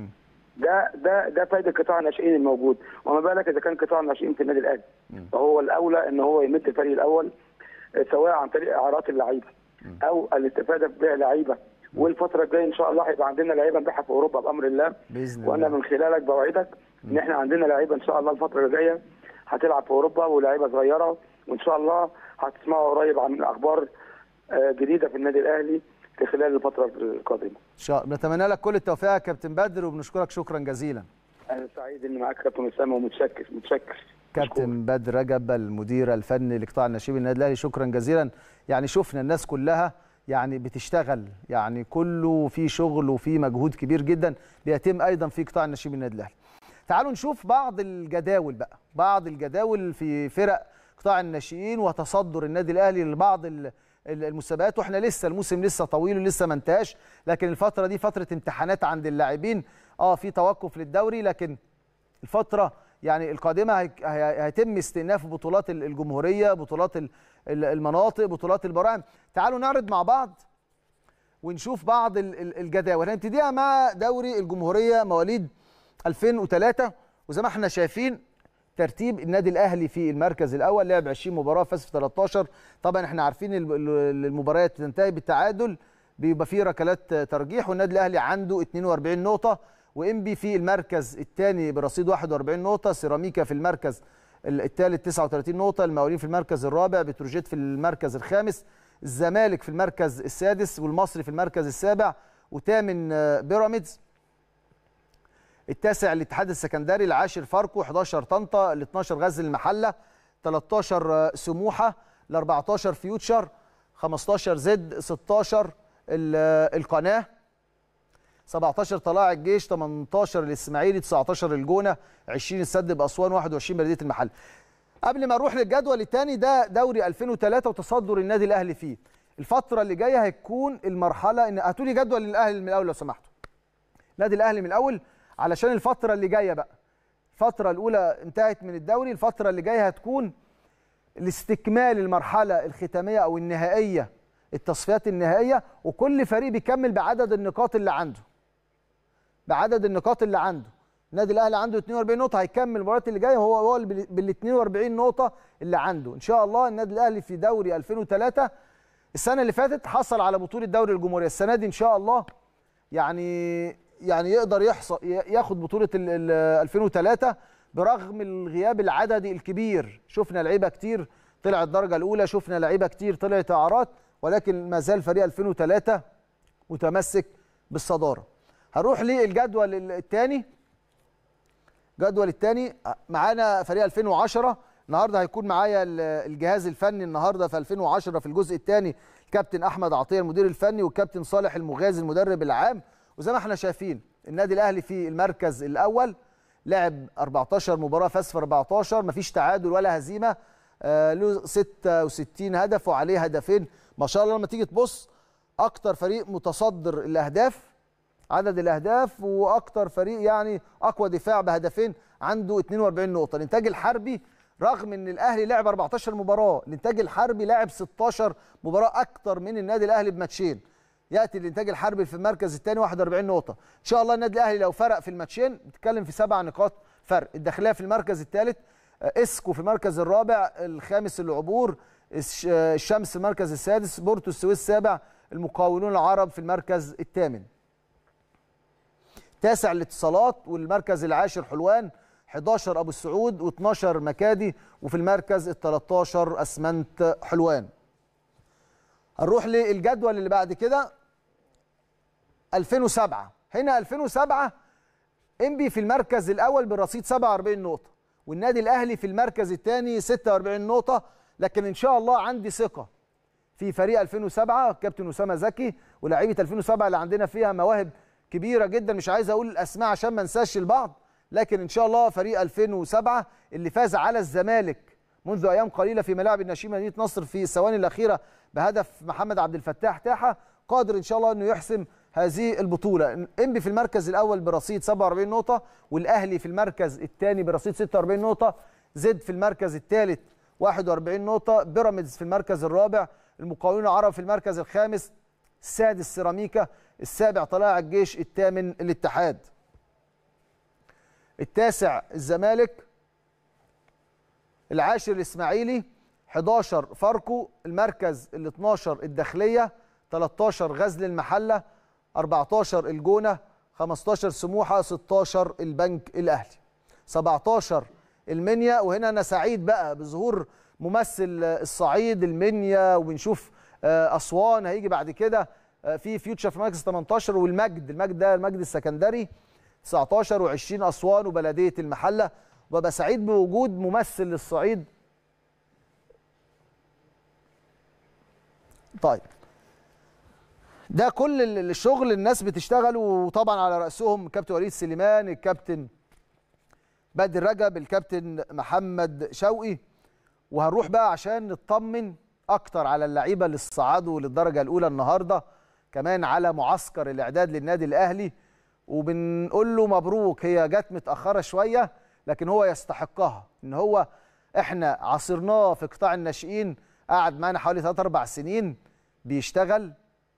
S3: ده ده ده فايده قطاع الناشئين الموجود، وما بالك اذا كان قطاع الناشئين في النادي الاهلي. فهو الاولى ان هو يمد الفريق الاول سواء عن طريق اعارات اللعيبه او الاستفاده ببيع لعيبه، والفتره الجايه ان شاء الله هيبقى عندنا لعيبه نبيعها في اوروبا بامر الله باذن الله. وانا من خلالك بوعدك ان احنا عندنا لعيبه ان شاء الله الفتره الجايه هتلعب في اوروبا، ولاعيبه صغيره، وان شاء الله هتسمعوا قريب عن اخبار جديده في النادي الاهلي في خلال الفتره القادمه.
S1: ان شاء الله. نتمنى لك كل التوفيق يا كابتن بدر، وبنشكرك شكرا جزيلا.
S3: انا سعيد اني معاك كابتن اسامه، ومتشكر متشكر.
S1: كابتن بدر رجب المدير الفني لقطاع الناشئين النادي الاهلي، شكرا جزيلا. يعني شفنا الناس كلها يعني بتشتغل، يعني كله في شغل وفي مجهود كبير جدا بيتم ايضا في قطاع الناشئين النادي الاهلي. تعالوا نشوف بعض الجداول بقى، بعض الجداول في فرق قطاع الناشئين وتصدر النادي الاهلي لبعض المسابقات، واحنا لسه الموسم لسه طويل ولسه ما انتهاش، لكن الفتره دي فتره امتحانات عند اللاعبين، اه في توقف للدوري، لكن الفتره يعني القادمه هيتم استئناف بطولات الجمهوريه، بطولات المناطق، بطولات البراعم. تعالوا نعرض مع بعض ونشوف بعض الجداول. هنبتديها مع دوري الجمهوريه مواليد ألفين وثلاثة، وزي ما احنا شايفين ترتيب النادي الاهلي في المركز الاول، لعب عشرين مباراه فاز في ثلاثة عشر. طبعا احنا عارفين المباريات تنتهي بالتعادل، بيبقى فيه ركلات ترجيح، والنادي الاهلي عنده اثنين وأربعين نقطه، وانبي في المركز الثاني برصيد واحد وأربعين نقطه، سيراميكا في المركز الثالث تسعة وثلاثين نقطه، المقاولين في المركز الرابع، بتروجيت في المركز الخامس، الزمالك في المركز السادس، والمصري في المركز السابع، وثامن بيراميدز، التاسع الاتحاد السكندري، العاشر فاركو، أحد عشر طنطا، ال اثناشر غزل المحله، ثلاثة عشر سموحه، ال أربعة عشر فيوتشر، خمسة عشر زد، ستة عشر القناه، سبعة عشر طلائع الجيش، ثمانية عشر الاسماعيلي، تسعة عشر الجونه، عشرين السد باسوان، واحد وعشرين بلديه المحله. قبل ما اروح للجدول الثاني، ده دوري ألفين وثلاثة وتصدر النادي الاهلي فيه. الفتره اللي جايه هتكون المرحله ان هاتوا لي جدول الاهلي من الاول لو سمحتوا. النادي الاهلي من الاول علشان الفتره اللي جايه بقى. الفتره الاولى انتهت من الدوري، الفتره اللي جايه هتكون لاستكمال المرحله الختاميه او النهائيه، التصفيات النهائيه، وكل فريق بيكمل بعدد النقاط اللي عنده. بعدد النقاط اللي عنده. النادي الاهلي عنده اثنين وأربعين نقطه، هيكمل المباريات اللي جايه هو هو بال اثنين وأربعين نقطه اللي عنده. ان شاء الله النادي الاهلي في دوري ألفين وثلاثة السنه اللي فاتت حصل على بطوله دوري الجمهوريه، السنه دي ان شاء الله يعني يعني يقدر يحصل ياخد بطوله ألفين وثلاثة برغم الغياب العددي الكبير. شفنا لعيبه كتير طلعت الدرجه الاولى، شفنا لعيبه كتير طلعت اعارات، ولكن ما زال فريق ألفين وثلاثة متمسك بالصداره. هنروح للجدول الثاني. الجدول الثاني معانا فريق ألفين وعشرة، النهارده هيكون معايا الجهاز الفني النهارده في ألفين وعشرة في الجزء الثاني الكابتن احمد عطيه المدير الفني، والكابتن صالح المغازي المدرب العام. وزي ما احنا شايفين النادي الاهلي في المركز الاول، لعب أربعة عشر مباراه فاز في أربعة عشر، مفيش تعادل ولا هزيمه، آه له ستة وستين هدف وعليه هدفين. ما شاء الله لما تيجي تبص اكتر فريق متصدر الاهداف عدد الاهداف، واكتر فريق يعني اقوى دفاع بهدفين عنده اثنين وأربعين نقطه. الانتاج الحربي رغم ان الاهلي لعب أربعة عشر مباراه، الانتاج الحربي لعب ستة عشر مباراه اكتر من النادي الاهلي بماتشين. ياتي الانتاج الحربي في المركز الثاني واحد وأربعين نقطه. ان شاء الله النادي الاهلي لو فرق في الماتشين بتتكلم في سبع نقاط فرق. الداخليه في المركز الثالث، اسكو في المركز الرابع، الخامس العبور، الشمس في المركز السادس، بورتو السويس السابع، المقاولون العرب في المركز الثامن. تاسع الاتصالات، والمركز العاشر حلوان، أحد عشر ابو السعود، واثني عشر مكادي، وفي المركز الثالث عشر اسمنت حلوان. هنروح للجدول اللي بعد كده ألفين وسبعة. هنا ألفين وسبعة انبي في المركز الاول برصيد سبعة وأربعين نقطه، والنادي الاهلي في المركز الثاني ستة وأربعين نقطه. لكن ان شاء الله عندي ثقه في فريق ألفين وسبعة، كابتن اسامه زكي ولاعيبه ألفين وسبعة اللي عندنا فيها مواهب كبيره جدا. مش عايز اقول الاسماء عشان ما انساش البعض، لكن ان شاء الله فريق ألفين وسبعة اللي فاز على الزمالك منذ ايام قليله في ملاعب النشيمه مدينه نصر في الثواني الاخيره بهدف محمد عبد الفتاح تاحه، قادر ان شاء الله انه يحسم هذه البطوله. انبي في المركز الاول برصيد سبعة وأربعين نقطه، والاهلي في المركز الثاني برصيد ستة وأربعين نقطه، زد في المركز الثالث واحد وأربعين نقطه، بيراميدز في المركز الرابع، المقاولون العرب في المركز الخامس، السادس سيراميكا، السابع طلائع الجيش، الثامن الاتحاد. التاسع الزمالك، العاشر الاسماعيلي، حداشر فاركو، المركز ال اتناشر الداخليه، تلتاشر غزل المحله، اربعتاشر الجونه، خمستاشر سموحه، ستاشر البنك الاهلي، سبعتاشر المنيا. وهنا انا سعيد بقى بظهور ممثل الصعيد المنيا، وبنشوف اسوان هيجي بعد كده في فيوتشر في مركز تمنتاشر، والمجد المجد ده المجد السكندري تسعتاشر، وعشرين اسوان وبلديه المحله. وببقى سعيد بوجود ممثل للصعيد. طيب ده كل الشغل الناس بتشتغل، وطبعا على رأسهم كابتن وليد سليمان، الكابتن بدر رجب، الكابتن محمد شوقي. وهنروح بقى عشان نطمن اكتر على اللعيبه اللي صعدوا للدرجه الاولى النهارده، كمان على معسكر الاعداد للنادي الاهلي، وبنقول له مبروك. هي جت متاخره شويه لكن هو يستحقها، ان هو احنا عاصرناه في قطاع الناشئين، قعد معانا حوالي ثلاث اربع سنين بيشتغل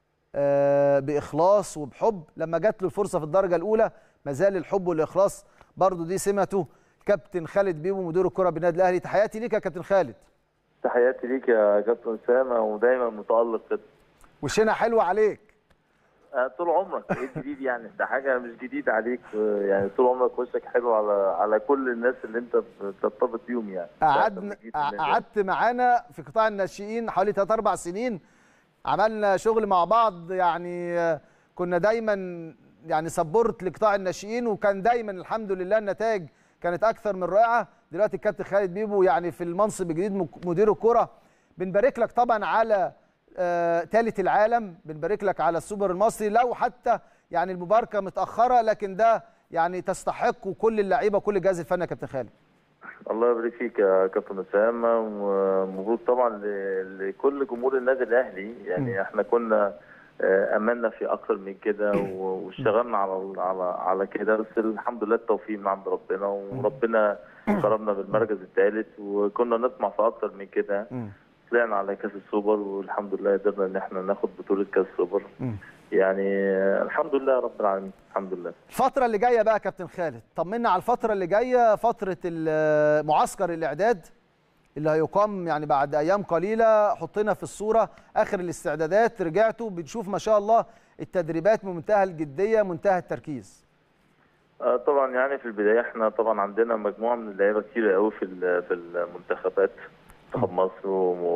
S1: آه باخلاص وبحب. لما جات له الفرصه في الدرجه الاولى ما زال الحب والاخلاص برضو دي سمته. كابتن خالد بيبو مدير الكره بالنادي الاهلي، تحياتي ليك يا كابتن خالد.
S4: تحياتي ليك يا كابتن اسامه، ودايما متالق كده.
S1: وشنا حلو عليك.
S4: آه طول عمرك. ايه الجديد يعني؟ ده حاجه مش جديده عليك يعني، طول عمرك وشك حلو على على كل الناس اللي انت بترتبط بيهم يعني.
S1: قعدنا قعدت معانا في قطاع الناشئين حوالي ثلاث اربع سنين، عملنا شغل مع بعض يعني، كنا دايما يعني سبورت لقطاع الناشئين، وكان دايما الحمد لله النتائج كانت اكثر من رائعه. دلوقتي الكابتن خالد بيبو يعني في المنصب الجديد مدير الكره، بنبارك لك طبعا على ثالث آه العالم، بنبارك لك على السوبر المصري، لو حتى يعني المباركه متاخره لكن ده يعني تستحق، وكل اللعيبه وكل الجهاز الفني يا كابتن خالد.
S4: الله يبارك فيك يا كابتن اسامه، ومبروك طبعا لكل جمهور النادي الاهلي. يعني م. احنا كنا املنا في اكتر من كده واشتغلنا على على على كده، بس الحمد لله التوفيق من عند ربنا، وربنا كرمنا بالمركز الثالث، وكنا نطمع في اكتر من كده. طلعنا على كاس السوبر، والحمد لله قدرنا ان احنا ناخد بطوله كاس السوبر. يعني الحمد لله رب العالمين، الحمد لله.
S1: الفتره اللي جايه بقى يا كابتن خالد، طمنا على الفتره اللي جايه، فتره معسكر الاعداد اللي هيقام يعني بعد ايام قليله. حطينا في الصوره اخر الاستعدادات، رجعتوا بنشوف ما شاء الله التدريبات بمنتهى الجديه، منتهى التركيز.
S4: آه طبعا يعني في البدايه احنا طبعا عندنا مجموعه من اللعيبه كتير قوي في في المنتخبات، منتخب مصر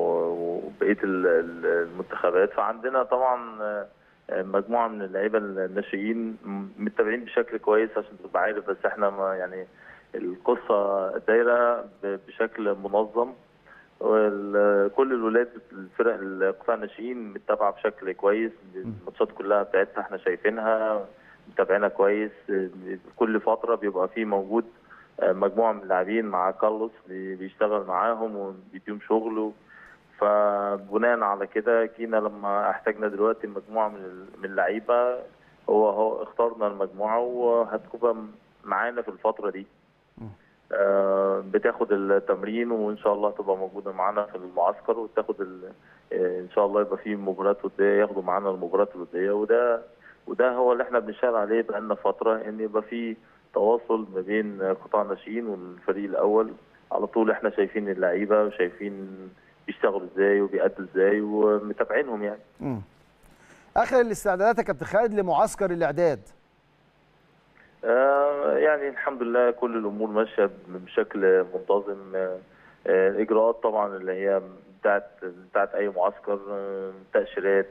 S4: وبقيه المنتخبات، فعندنا طبعا مجموعه من اللعيبه الناشئين متابعين بشكل كويس عشان تبقى عارف. بس احنا ما يعني القصه دايره بشكل منظم، وكل الولاد الفرق القطاع الناشئين متابعه بشكل كويس، الماتشات كلها بتاعتها احنا شايفينها متابعينها كويس. كل فتره بيبقى فيه موجود مجموعه من اللاعبين مع كارلوس بيشتغل معاهم وبيديهم شغل، فبناء على كده جينا لما احتاجنا دلوقتي مجموعه من من اللعيبه، هو هو اخترنا المجموعه وهتكون معانا في الفتره دي. آه بتاخد التمرين وان شاء الله تبقى موجوده معانا في المعسكر، وتاخد ان شاء الله يبقى في مباريات وديه، ياخدوا معانا المباريات الوديه، وده وده هو اللي احنا بنشتغل عليه بقالنا فتره، ان يبقى في تواصل ما بين قطاع الناشئين والفريق الاول على طول. احنا شايفين اللعيبه وشايفين بيشتغلوا ازاي وبيأدوا ازاي ومتابعينهم يعني.
S1: امم اخر الاستعدادات يا كابتن خالد لمعسكر الاعداد؟
S4: آه يعني الحمد لله كل الامور ماشيه بشكل منتظم. آه الاجراءات طبعا اللي هي بتاعت بتاعت اي معسكر، التاشيرات،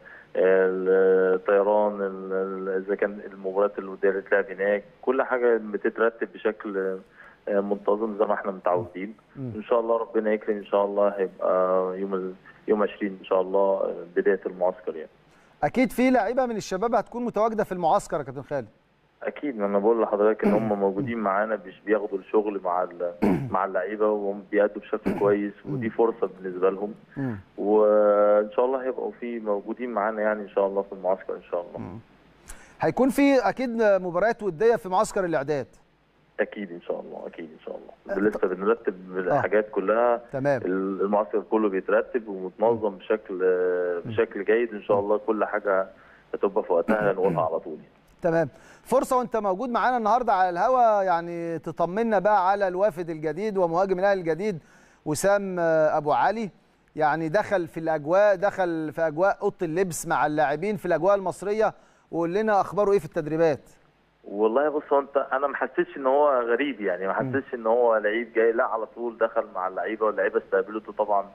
S4: الطيران، اذا كان المباريات الوديه اللي تلعب هناك، كل حاجه بتترتب بشكل منتظم زي ما احنا متعودين. ان شاء الله ربنا يكرم، ان شاء الله هيبقى يوم يوم عشرين ان شاء الله بدايه المعسكر يعني.
S1: اكيد في لعيبه من الشباب هتكون متواجده في المعسكر يا كابتن خالد.
S4: اكيد، ما انا بقول لحضرتك ان هم موجودين معانا، مش بياخدوا الشغل مع مع اللعيبه، وهم بيأدوا بشكل كويس، ودي فرصه بالنسبه لهم، وان شاء الله هيبقوا في موجودين معانا يعني ان شاء الله في المعسكر ان شاء الله.
S1: هيكون في اكيد مباريات وديه في معسكر الاعداد.
S4: اكيد ان شاء الله، اكيد ان شاء الله. لسه بنرتب الحاجات كلها.
S1: تمام.
S4: المعسكر كله بيترتب ومتنظم بشكل بشكل جيد ان شاء الله. كل حاجه هتبقى في وقتها هنقولها على طول.
S1: تمام. فرصه وانت موجود معانا النهارده على الهوا يعني تطمنا بقى على الوافد الجديد ومهاجم الاهلي الجديد وسام ابو علي، يعني دخل في الاجواء، دخل في اجواء اوضه اللبس مع اللاعبين في الاجواء المصريه، وقول لنا اخباره ايه في التدريبات.
S4: والله بص، هو انت انا ما حسيتش ان هو غريب، يعني ما حسيتش ان هو لعيب جاي، لا على طول دخل مع اللعيبه، واللعيبه استقبلته طبعا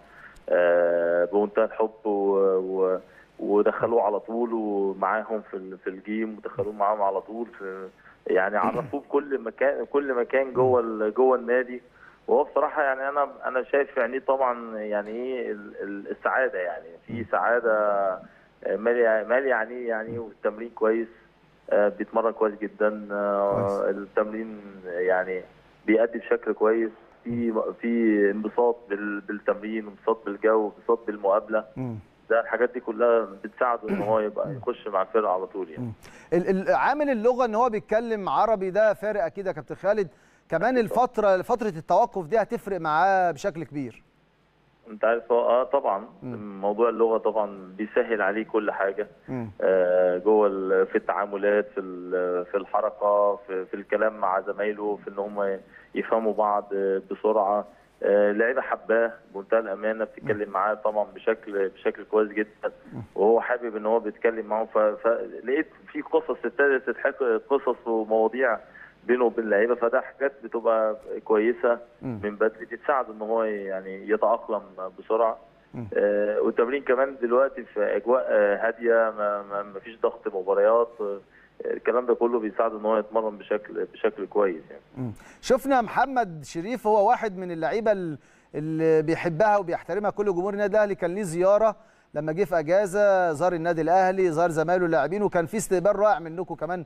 S4: آه بمنتهى الحب و, و ودخلوه على طول ومعاهم في في الجيم، ودخلوه معاهم على طول في، يعني عرفوه بكل مكان، كل مكان جوه جوه النادي. وهو بصراحه يعني انا انا شايف يعني طبعا يعني ايه السعاده، يعني في سعاده مالي مالي يعني يعني والتمرين كويس، بيتمرن كويس جدا، كويس. التمرين يعني بيأدي بشكل كويس، في في انبساط بالتمرين، انبساط بالجو، انبساط بالمقابله. ده الحاجات دي كلها بتساعده ان هو يبقى يخش مع الفرقه على طول يعني.
S1: عامل اللغه ان هو بيتكلم عربي ده فارق اكيد يا كابتن خالد، كمان الفتره فتره التوقف دي هتفرق معاه بشكل كبير.
S4: انت عارف اه طبعا م. موضوع اللغه طبعا بيسهل عليه كل حاجه آه جوه في التعاملات، في في الحركه، في, في الكلام مع زمايله، في ان هم يفهموا بعض بسرعه. آه لعيبه حباه بمنتهى الامانه، بتتكلم معاه طبعا بشكل بشكل كويس جدا، وهو حابب ان هو بيتكلم معاهم. فلقيت في قصص ابتدت تتحكي، قصص ومواضيع بينه وبين اللعيبه، فده حاجات بتبقى كويسه من بدري، بتساعده ان هو يعني يتاقلم بسرعه. آه والتمرين كمان دلوقتي في اجواء آه هاديه، ما, ما, ما فيش ضغط مباريات، آه الكلام ده كله بيساعده ان هو يتمرن بشكل بشكل كويس يعني.
S1: م. شفنا محمد شريف، هو واحد من اللعيبه اللي بيحبها وبيحترمها كل جمهور النادي الاهلي، كان ليه زياره لما جه في اجازه، زار النادي الاهلي، زار زمايله اللاعبين، وكان في استقبال رائع منكم كمان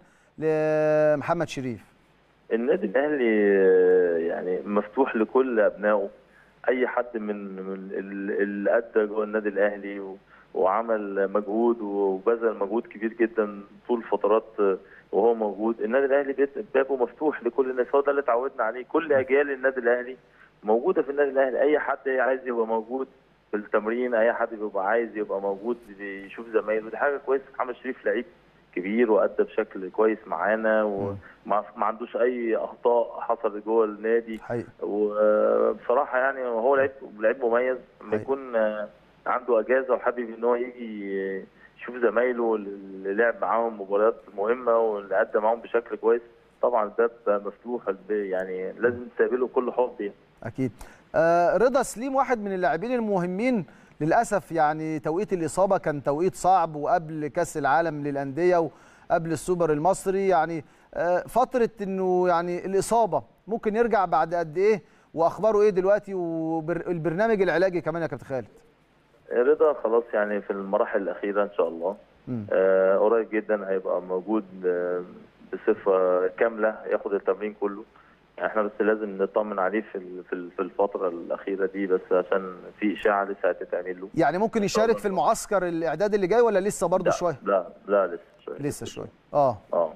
S1: لمحمد شريف.
S4: النادي الاهلي يعني مفتوح لكل ابنائه، اي حد من من اللي ادى جوه النادي الاهلي وعمل مجهود وبذل مجهود كبير جدا طول فترات وهو موجود، النادي الاهلي بابه مفتوح لكل الناس. هو ده اللي اتعودنا عليه، كل اجيال النادي الاهلي موجوده في النادي الاهلي، اي حد عايز يبقى موجود في التمرين، اي حد بيبقى عايز يبقى موجود يشوف زمايله، دي حاجه كويسه. محمد شريف لعيب كبير وادى بشكل كويس معانا، وما عندوش اي اخطاء حصلت جوه النادي حقيقي. وبصراحه يعني هو لعيب لعيب مميز، لما يكون عنده اجازه وحابب ان هو يجي يشوف زمايله اللي لعب معاهم مباريات مهمه واللي ادى معاهم بشكل كويس، طبعا الباب مفتوح، يعني لازم نستقبله بكل حب يعني.
S1: اكيد. آه رضا سليم واحد من اللاعبين المهمين، للاسف يعني توقيت الاصابه كان توقيت صعب، وقبل كاس العالم للانديه وقبل السوبر المصري، يعني آه فتره انه يعني الاصابه ممكن يرجع بعد قد ايه، واخباره ايه دلوقتي، والبرنامج العلاجي كمان يا كابتن خالد؟
S4: رضا خلاص يعني في المراحل الاخيره ان شاء الله، آه قريب جدا هيبقى موجود آه بصفه كامله، ياخد التمرين كله. يعني احنا بس لازم نطمن عليه في في الفتره الاخيره دي، بس عشان في اشاعه لسه هتتعمل له.
S1: يعني ممكن يشارك في المعسكر الاعداد اللي جاي ولا لسه برضه شويه؟
S4: لا لا لسه شويه
S1: لسه شويه اه
S4: اه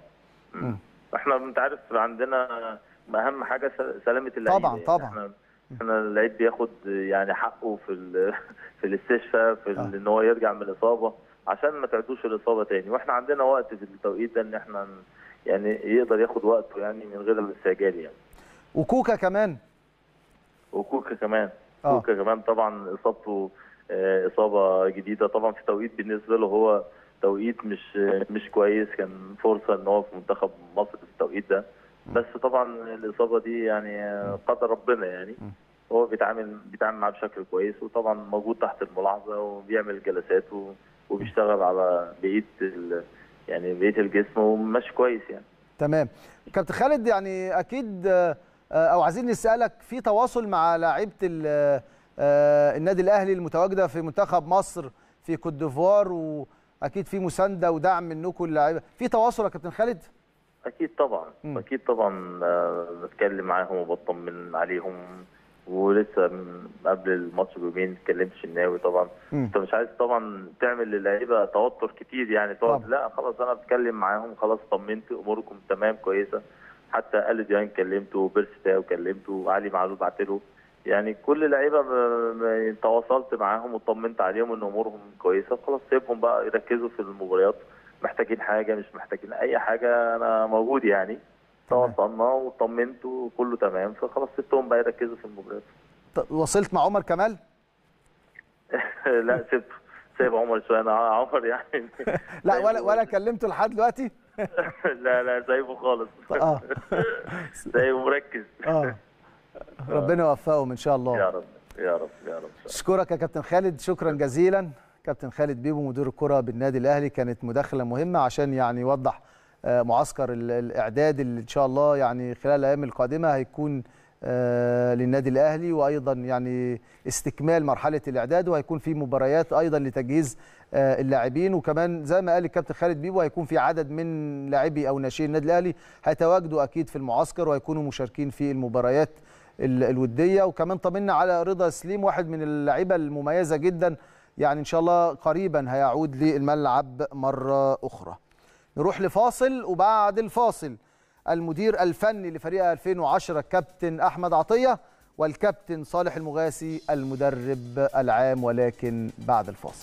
S4: احنا انت عارف عندنا اهم حاجه سلامه اللعيبه.
S1: طبعا
S4: يعني
S1: طبعا
S4: احنا احنا اللعيب بياخد يعني حقه في في الاستشفاء، في آه. ان هو يرجع من الاصابه عشان ما تعدوش الاصابه تاني، واحنا عندنا وقت في التوقيت ده ان احنا يعني يقدر ياخد وقته يعني من غير الاستعجال يعني.
S1: وكوكا كمان
S4: وكوكا كمان آه. كوكا كمان طبعا اصابته اه اصابه جديده طبعا، في توقيت بالنسبه له هو توقيت مش مش كويس، كان فرصه ان هو في منتخب مصر في التوقيت ده، بس طبعا الاصابه دي يعني قدر ربنا يعني. هو بيتعامل بيتعامل معاه بشكل كويس، وطبعا موجود تحت الملاحظه وبيعمل جلسات وبيشتغل على بقيه يعني بقيه الجسم وماشي كويس يعني.
S1: تمام. كابتن خالد يعني اكيد او عايزين نسالك في تواصل مع لاعيبه النادي الاهلي المتواجده في منتخب مصر في كوت ديفوار، واكيد في مسانده ودعم منكم للاعيبه، في تواصل يا كابتن خالد؟
S4: اكيد طبعا م. اكيد طبعا بتكلم معاهم وبطمن عليهم، ولسه قبل الماتش بيومين كلمت الشناوي طبعا. م. انت مش عايز طبعا تعمل للعيبه توتر كتير يعني تقعد، لا خلاص انا بتكلم معاهم خلاص، طمنت اموركم تمام كويسه. حتى آل ديان كلمته، وبيرسي تاو كلمته، وعلي معلول بعت له، يعني كل اللعيبه تواصلت معاهم وطمنت عليهم ان امورهم كويسه، خلاص سيبهم بقى يركزوا في المباريات محتاجين حاجه مش محتاجين اي حاجه انا موجود يعني. تواصلنا وطمنت وكله تمام، فخلاص سبتهم بقى يركزوا في المباريات.
S1: وصلت مع عمر كمال؟
S4: لا سبته، سايب عمر شويه. انا عمر يعني
S1: لا ولا ولا كلمته لحد دلوقتي؟
S4: لا لا سايبه خالص.
S1: اه
S4: سايبه مركز.
S1: اه ربنا يوفقهم ان شاء الله.
S4: يا رب يا رب يا رب.
S1: اشكرك يا كابتن خالد، شكرا جزيلا. كابتن خالد بيبو مدير الكره بالنادي الاهلي، كانت مداخله مهمه عشان يعني يوضح معسكر الاعداد اللي ان شاء الله يعني خلال الايام القادمه هيكون للنادي الاهلي، وايضا يعني استكمال مرحله الاعداد، وهيكون في مباريات ايضا لتجهيز اللاعبين. وكمان زي ما قال الكابتن خالد بيبو هيكون في عدد من لاعبي او ناشئين النادي الاهلي هيتواجدوا اكيد في المعسكر وهيكونوا مشاركين في المباريات الوديه. وكمان طمنا على رضا سليم، واحد من اللاعيبه المميزه جدا، يعني ان شاء الله قريبا هيعود للملعب مره اخرى. نروح لفاصل، وبعد الفاصل المدير الفني لفريق ألفين وعشرة الكابتن احمد عطيه والكابتن صالح المغاسي المدرب العام، ولكن بعد الفاصل.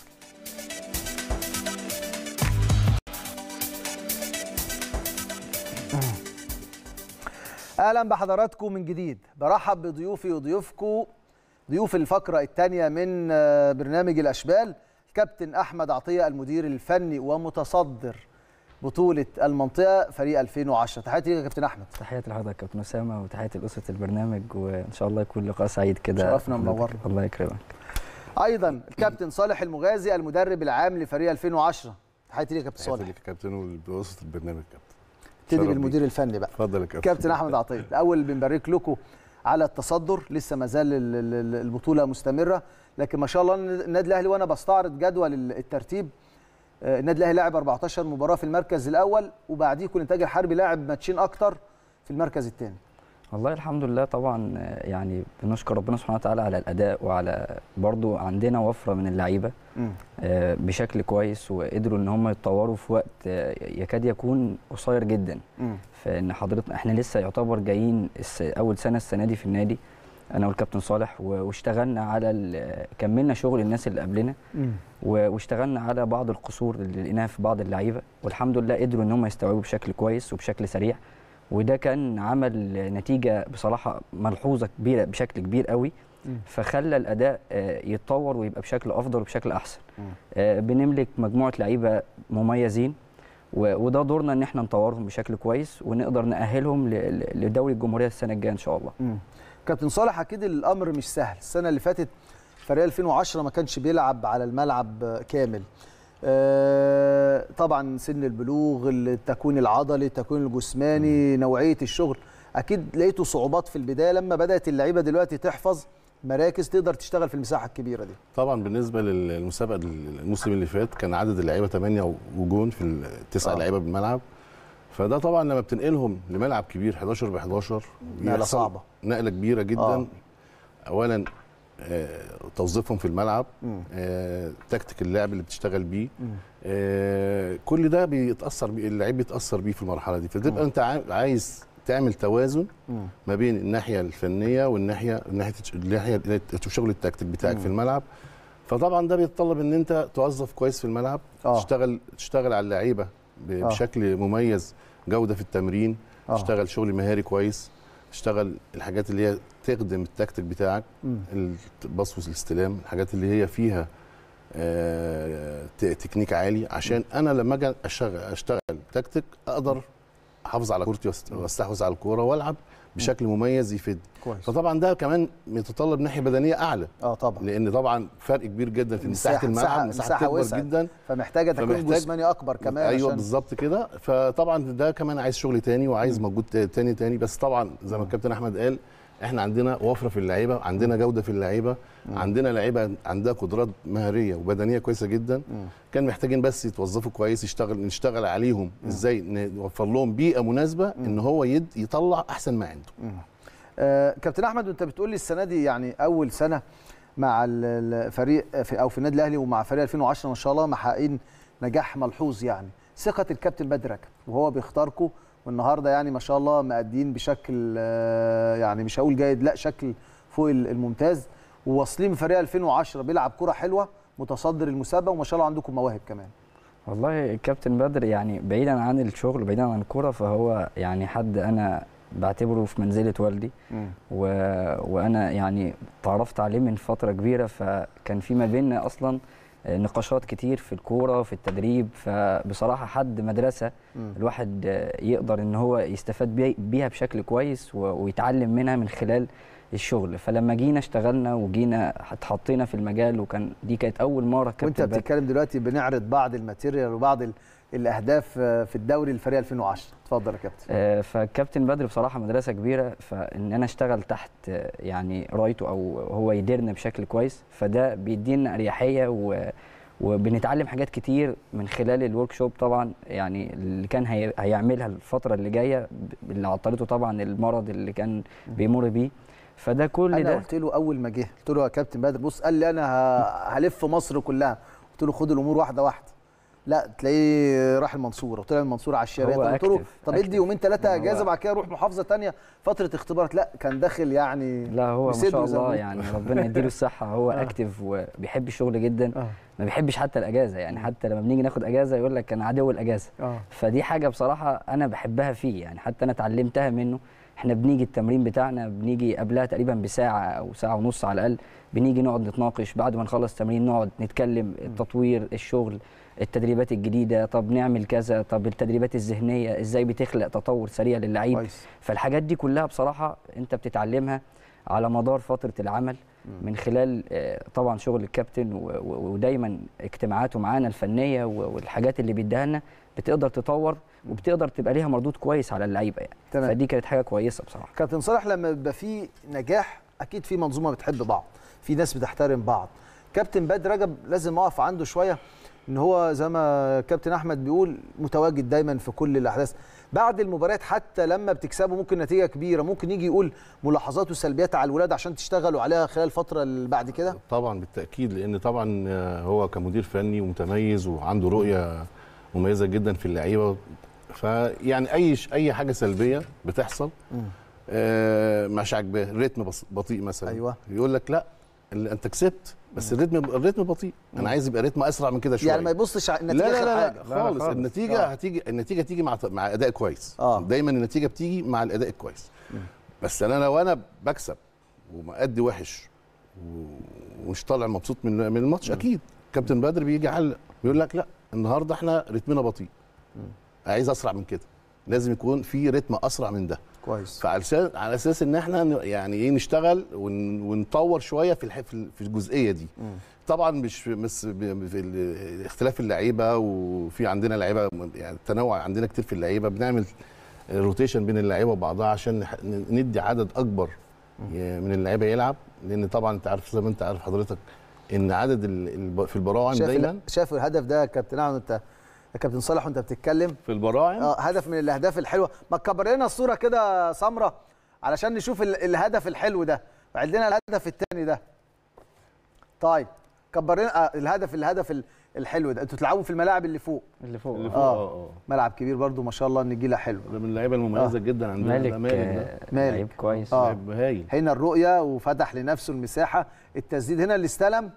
S1: اهلا بحضراتكم من جديد، برحب بضيوفي وضيوفكم ضيوف الفقره الثانيه من برنامج الاشبال، الكابتن احمد عطيه المدير الفني ومتصدر بطوله المنطقه فريق ألفين وعشرة. تحياتي ليك يا كابتن احمد.
S5: تحياتي لحضرتك يا كابتن اسامه، وتحياتي لاسره البرنامج، وان شاء الله يكون لقاء سعيد كده.
S1: شرفنا ومنورنا.
S5: الله يكرمك.
S1: ايضا الكابتن صالح المغازي المدرب العام لفريق ألفين وعشرة. تحياتي ليك يا كابتن صالح.
S6: تحياتي ليك يا كابتن وبواسطه البرنامج كابتن.
S1: ابتدي بالمدير الفني بقى.
S6: اتفضل يا كابتن.
S1: كابتن احمد عطيه، الاول بنبارك لكم على التصدر، لسه ما زال البطوله مستمره، لكن ما شاء الله النادي الاهلي، وانا بستعرض جدول الترتيب، النادي الاهلي لاعب أربعتاشر مباراه في المركز الاول، وبعديكم الانتاج الحربي لاعب ماتشين اكتر في المركز الثاني.
S5: والله الحمد لله طبعا، يعني بنشكر ربنا سبحانه وتعالى على الاداء، وعلى برضو عندنا وفره من اللعيبه بشكل كويس، وقدروا ان هم يتطوروا في وقت يكاد يكون قصير جدا. م. فان حضرتك احنا لسه يعتبر جايين اول سنه السنه دي في النادي، انا والكابتن صالح، واشتغلنا على كملنا شغل الناس اللي قبلنا، واشتغلنا على بعض القصور اللي لقيناها في بعض اللعيبه، والحمد لله قدروا ان هم يستوعبوا بشكل كويس وبشكل سريع، وده كان عمل نتيجه بصراحه ملحوظه كبيره بشكل كبير قوي، فخلى الاداء يتطور ويبقى بشكل افضل وبشكل احسن. بنملك مجموعه لعيبه مميزين، وده دورنا ان احنا نطورهم بشكل كويس ونقدر نأهلهم لدوري الجمهوريه السنه الجايه ان شاء الله.
S1: مم. كابتن صالح، اكيد الامر مش سهل، السنه اللي فاتت فريق ألفين وعشرة ما كانش بيلعب على الملعب كامل. آه طبعا سن البلوغ، التكوين العضلي، التكوين الجسماني، نوعيه الشغل، اكيد لقيتوا صعوبات في البدايه لما بدات اللعيبه دلوقتي تحفظ مراكز تقدر تشتغل في المساحه الكبيره دي.
S6: طبعا بالنسبه للمسابقه الموسم اللي فات كان عدد اللعيبه ثمانية وجون في التسع لعيبه بالملعب، فده طبعا لما بتنقلهم لملعب كبير حداشر ب حداشر
S1: نقله صعبه،
S6: نقله كبيره جدا. آه. اولا آه توظيفهم في الملعب، آه تكتيك اللعب اللي بتشتغل بيه، آه كل ده بيتاثر بيه اللعيب، بيتاثر بيه في المرحله دي، فتبقى انت عايز تعمل توازن ما بين الناحيه الفنيه والناحيه الناحيه الناحيه شغل التكتيك بتاعك مم. في الملعب. فطبعا ده بيتطلب ان انت توظف كويس في الملعب، أوه. تشتغل تشتغل على اللعيبه بشكل أوه. مميز، جوده في التمرين، أوه. تشتغل شغل مهاري كويس، تشتغل الحاجات اللي هي تخدم التكتيك بتاعك، الباص والاستلام، الحاجات اللي هي فيها آه تكنيك عالي، عشان انا لما اجي اشتغل اشتغل تكتيك اقدر احافظ على كورتي واستحوذ على الكوره والعب بشكل مميز يفيد. كويس. فطبعا ده كمان بيتطلب ناحيه بدنيه اعلى.
S1: اه طبعا،
S6: لان طبعا فرق كبير جدا في مساحه الملعب، مساحه اكبر جدا،
S1: فمحتاجه تكوين جسماني اكبر كمان.
S6: ايوه بالظبط كده، فطبعا ده كمان عايز شغل تاني وعايز مجهود تاني تاني بس طبعا زي ما الكابتن احمد قال احنا عندنا وفره في اللعيبه، عندنا جوده في اللعيبه، عندنا لعيبه عندها قدرات مهاريه وبدنيه كويسه جدا، كان محتاجين بس يتوظفوا كويس، يشتغل نشتغل عليهم ازاي نوفر لهم بيئه مناسبه ان هو يد يطلع احسن ما عنده.
S1: آه كابتن احمد، وانت بتقول لي السنه دي يعني اول سنه مع الفريق في او في النادي الاهلي ومع فريق ألفين وعشرة ما شاء الله محققين نجاح ملحوظ، يعني ثقه الكابتن بدر رجب وهو بيختاركم، والنهارده يعني ما شاء الله مأدين بشكل يعني مش هقول جيد، لا شكل فوق الممتاز، وواصلين فريق ألفين وعشرة بيلعب كرة حلوه، متصدر المسابقه، وما شاء الله عندكم مواهب كمان.
S5: والله الكابتن بدر يعني بعيدا عن الشغل بعيدا عن الكوره فهو يعني حد انا بعتبره في منزله والدي و... وانا يعني تعرفت عليه من فتره كبيره، فكان في ما بيننا اصلا نقاشات كتير في الكوره وفي التدريب، فبصراحه حد مدرسه م. الواحد يقدر ان هو يستفاد بيها بشكل كويس ويتعلم منها من خلال الشغل. فلما جينا اشتغلنا وجينا اتحطينا في المجال، وكان دي كانت اول مره
S1: كابتن. وانت بتتكلم دلوقتي بنعرض بعض الماتيريال وبعض الاهداف في الدوري الفريق ألفين وعشرة. اتفضل يا كابتن.
S5: آه فالكابتن بدر بصراحه مدرسه كبيره، فان انا اشتغل تحت يعني رايته او هو يديرنا بشكل كويس، فده بيدينا اريحيه و وبنتعلم حاجات كتير من خلال الورك شوب طبعا، يعني اللي كان هي... هيعملها الفتره اللي جايه اللي عطلته طبعا المرض اللي كان بيمر بيه. فده كل
S1: أنا
S5: ده
S1: انا قلت له اول ما جه قلت له يا كابتن بدر بص، قال لي انا ه... هلف مصر كلها. قلت له خد الامور واحده واحده. لا تلاقيه راح المنصوره وطلع المنصوره على الشارع. قلت له طب ادي يومين ثلاثه اجازه بعد كده روح محافظه ثانيه فتره اختبارات. لا كان داخل يعني
S5: لا هو ما شاء الله يعني ربنا يديله الصحه. هو آه. اكتف وبيحب الشغل جدا. آه. ما بيحبش حتى الاجازه، يعني حتى لما بنيجي ناخد اجازه يقول لك انا عدو الاجازه. آه. فدي حاجه بصراحه انا بحبها فيه، يعني حتى انا اتعلمتها منه. احنا بنيجي التمرين بتاعنا بنيجي قبلها تقريبا بساعه او ساعه ونص على الاقل، بنيجي نقعد نتناقش، بعد ما نخلص تمرين نقعد نتكلم التطوير الشغل التدريبات الجديده، طب نعمل كذا، طب التدريبات الذهنيه ازاي بتخلق تطور سريع للعيب. فالحاجات دي كلها بصراحه انت بتتعلمها على مدار فتره العمل من خلال طبعا شغل الكابتن ودايما اجتماعاته معانا الفنيه والحاجات اللي بيديها لنا بتقدر تطور وبتقدر تبقى ليها مردود كويس على اللعيبه يعني. تمام. فدي كانت حاجه كويسه بصراحه.
S1: كابتن صالح لما بيبقى في نجاح اكيد في منظومه بتحب بعض، في ناس بتحترم بعض. كابتن بدر رجب لازم اقف عنده شويه، ان هو زي ما كابتن احمد بيقول متواجد دايما في كل الاحداث. بعد المباريات حتى لما بتكسبوا ممكن نتيجه كبيره ممكن يجي يقول ملاحظات وسلبيات على الولاد عشان تشتغلوا عليها خلال الفتره اللي بعد كده.
S6: طبعا بالتاكيد، لان طبعا هو كمدير فني ومتميز وعنده رؤيه مميزه جدا في اللعيبه، فيعني اي اي حاجه سلبيه بتحصل آه مش عاجباه، الريتم بطيء مثلا.
S1: ايوه
S6: يقول لك لا اللي انت كسبت بس الريتم الريتم بطيء، انا عايز يبقى ريتم اسرع من كده شويه.
S1: يعني ما يبصش على النتيجه.
S6: لا لا لا,
S1: حاجة.
S6: لا خالص. لا النتيجه آه. هتيجي النتيجه تيجي مع مع اداء كويس. آه. دايما النتيجه بتيجي مع الاداء الكويس. م. بس انا لو انا بكسب ومأدي وحش ومش طالع مبسوط من من الماتش، م. اكيد كابتن بدر بيجي يعلق بيقول لك لا النهارده احنا رتمنا بطيء، عايز اسرع من كده، لازم يكون في رتم اسرع من ده.
S1: كويس.
S6: فعلى اساس على اساس ان احنا يعني ايه نشتغل ونطور شويه في في الجزئيه دي. م. طبعا مش بس في اختلاف اللعيبه، وفي عندنا لعيبه يعني تنوع عندنا كتير في اللعيبه، بنعمل روتيشن بين اللعيبه وبعضها عشان ندي عدد اكبر من اللعيبه يلعب، لان طبعا انت عارف زي ما انت عارف حضرتك ان عدد في البراعم دايما.
S1: شايف الهدف ده يا كابتن احمد انت يا كابتن صالح وانت بتتكلم
S6: في البراعم؟
S1: اه هدف من الاهداف الحلوه. ما تكبر لنا الصوره كده سمراء علشان نشوف الهدف الحلو ده، وعد لنا الهدف الثاني ده. طيب كبر لنا آه الهدف الهدف الحلو ده. انتوا تلعبوا في الملاعب اللي فوق
S5: اللي فوق
S6: اللي فوق اه اه
S1: ملعب كبير برضو ما شاء الله، النجيله حلو.
S6: ده من اللعيبه المميزه آه. جدا عندنا.
S5: مالك مالك لعيب كويس.
S1: آه.
S6: لعيب هايل.
S1: هنا الرؤيه وفتح لنفسه المساحه، التسديد هنا اللي استلم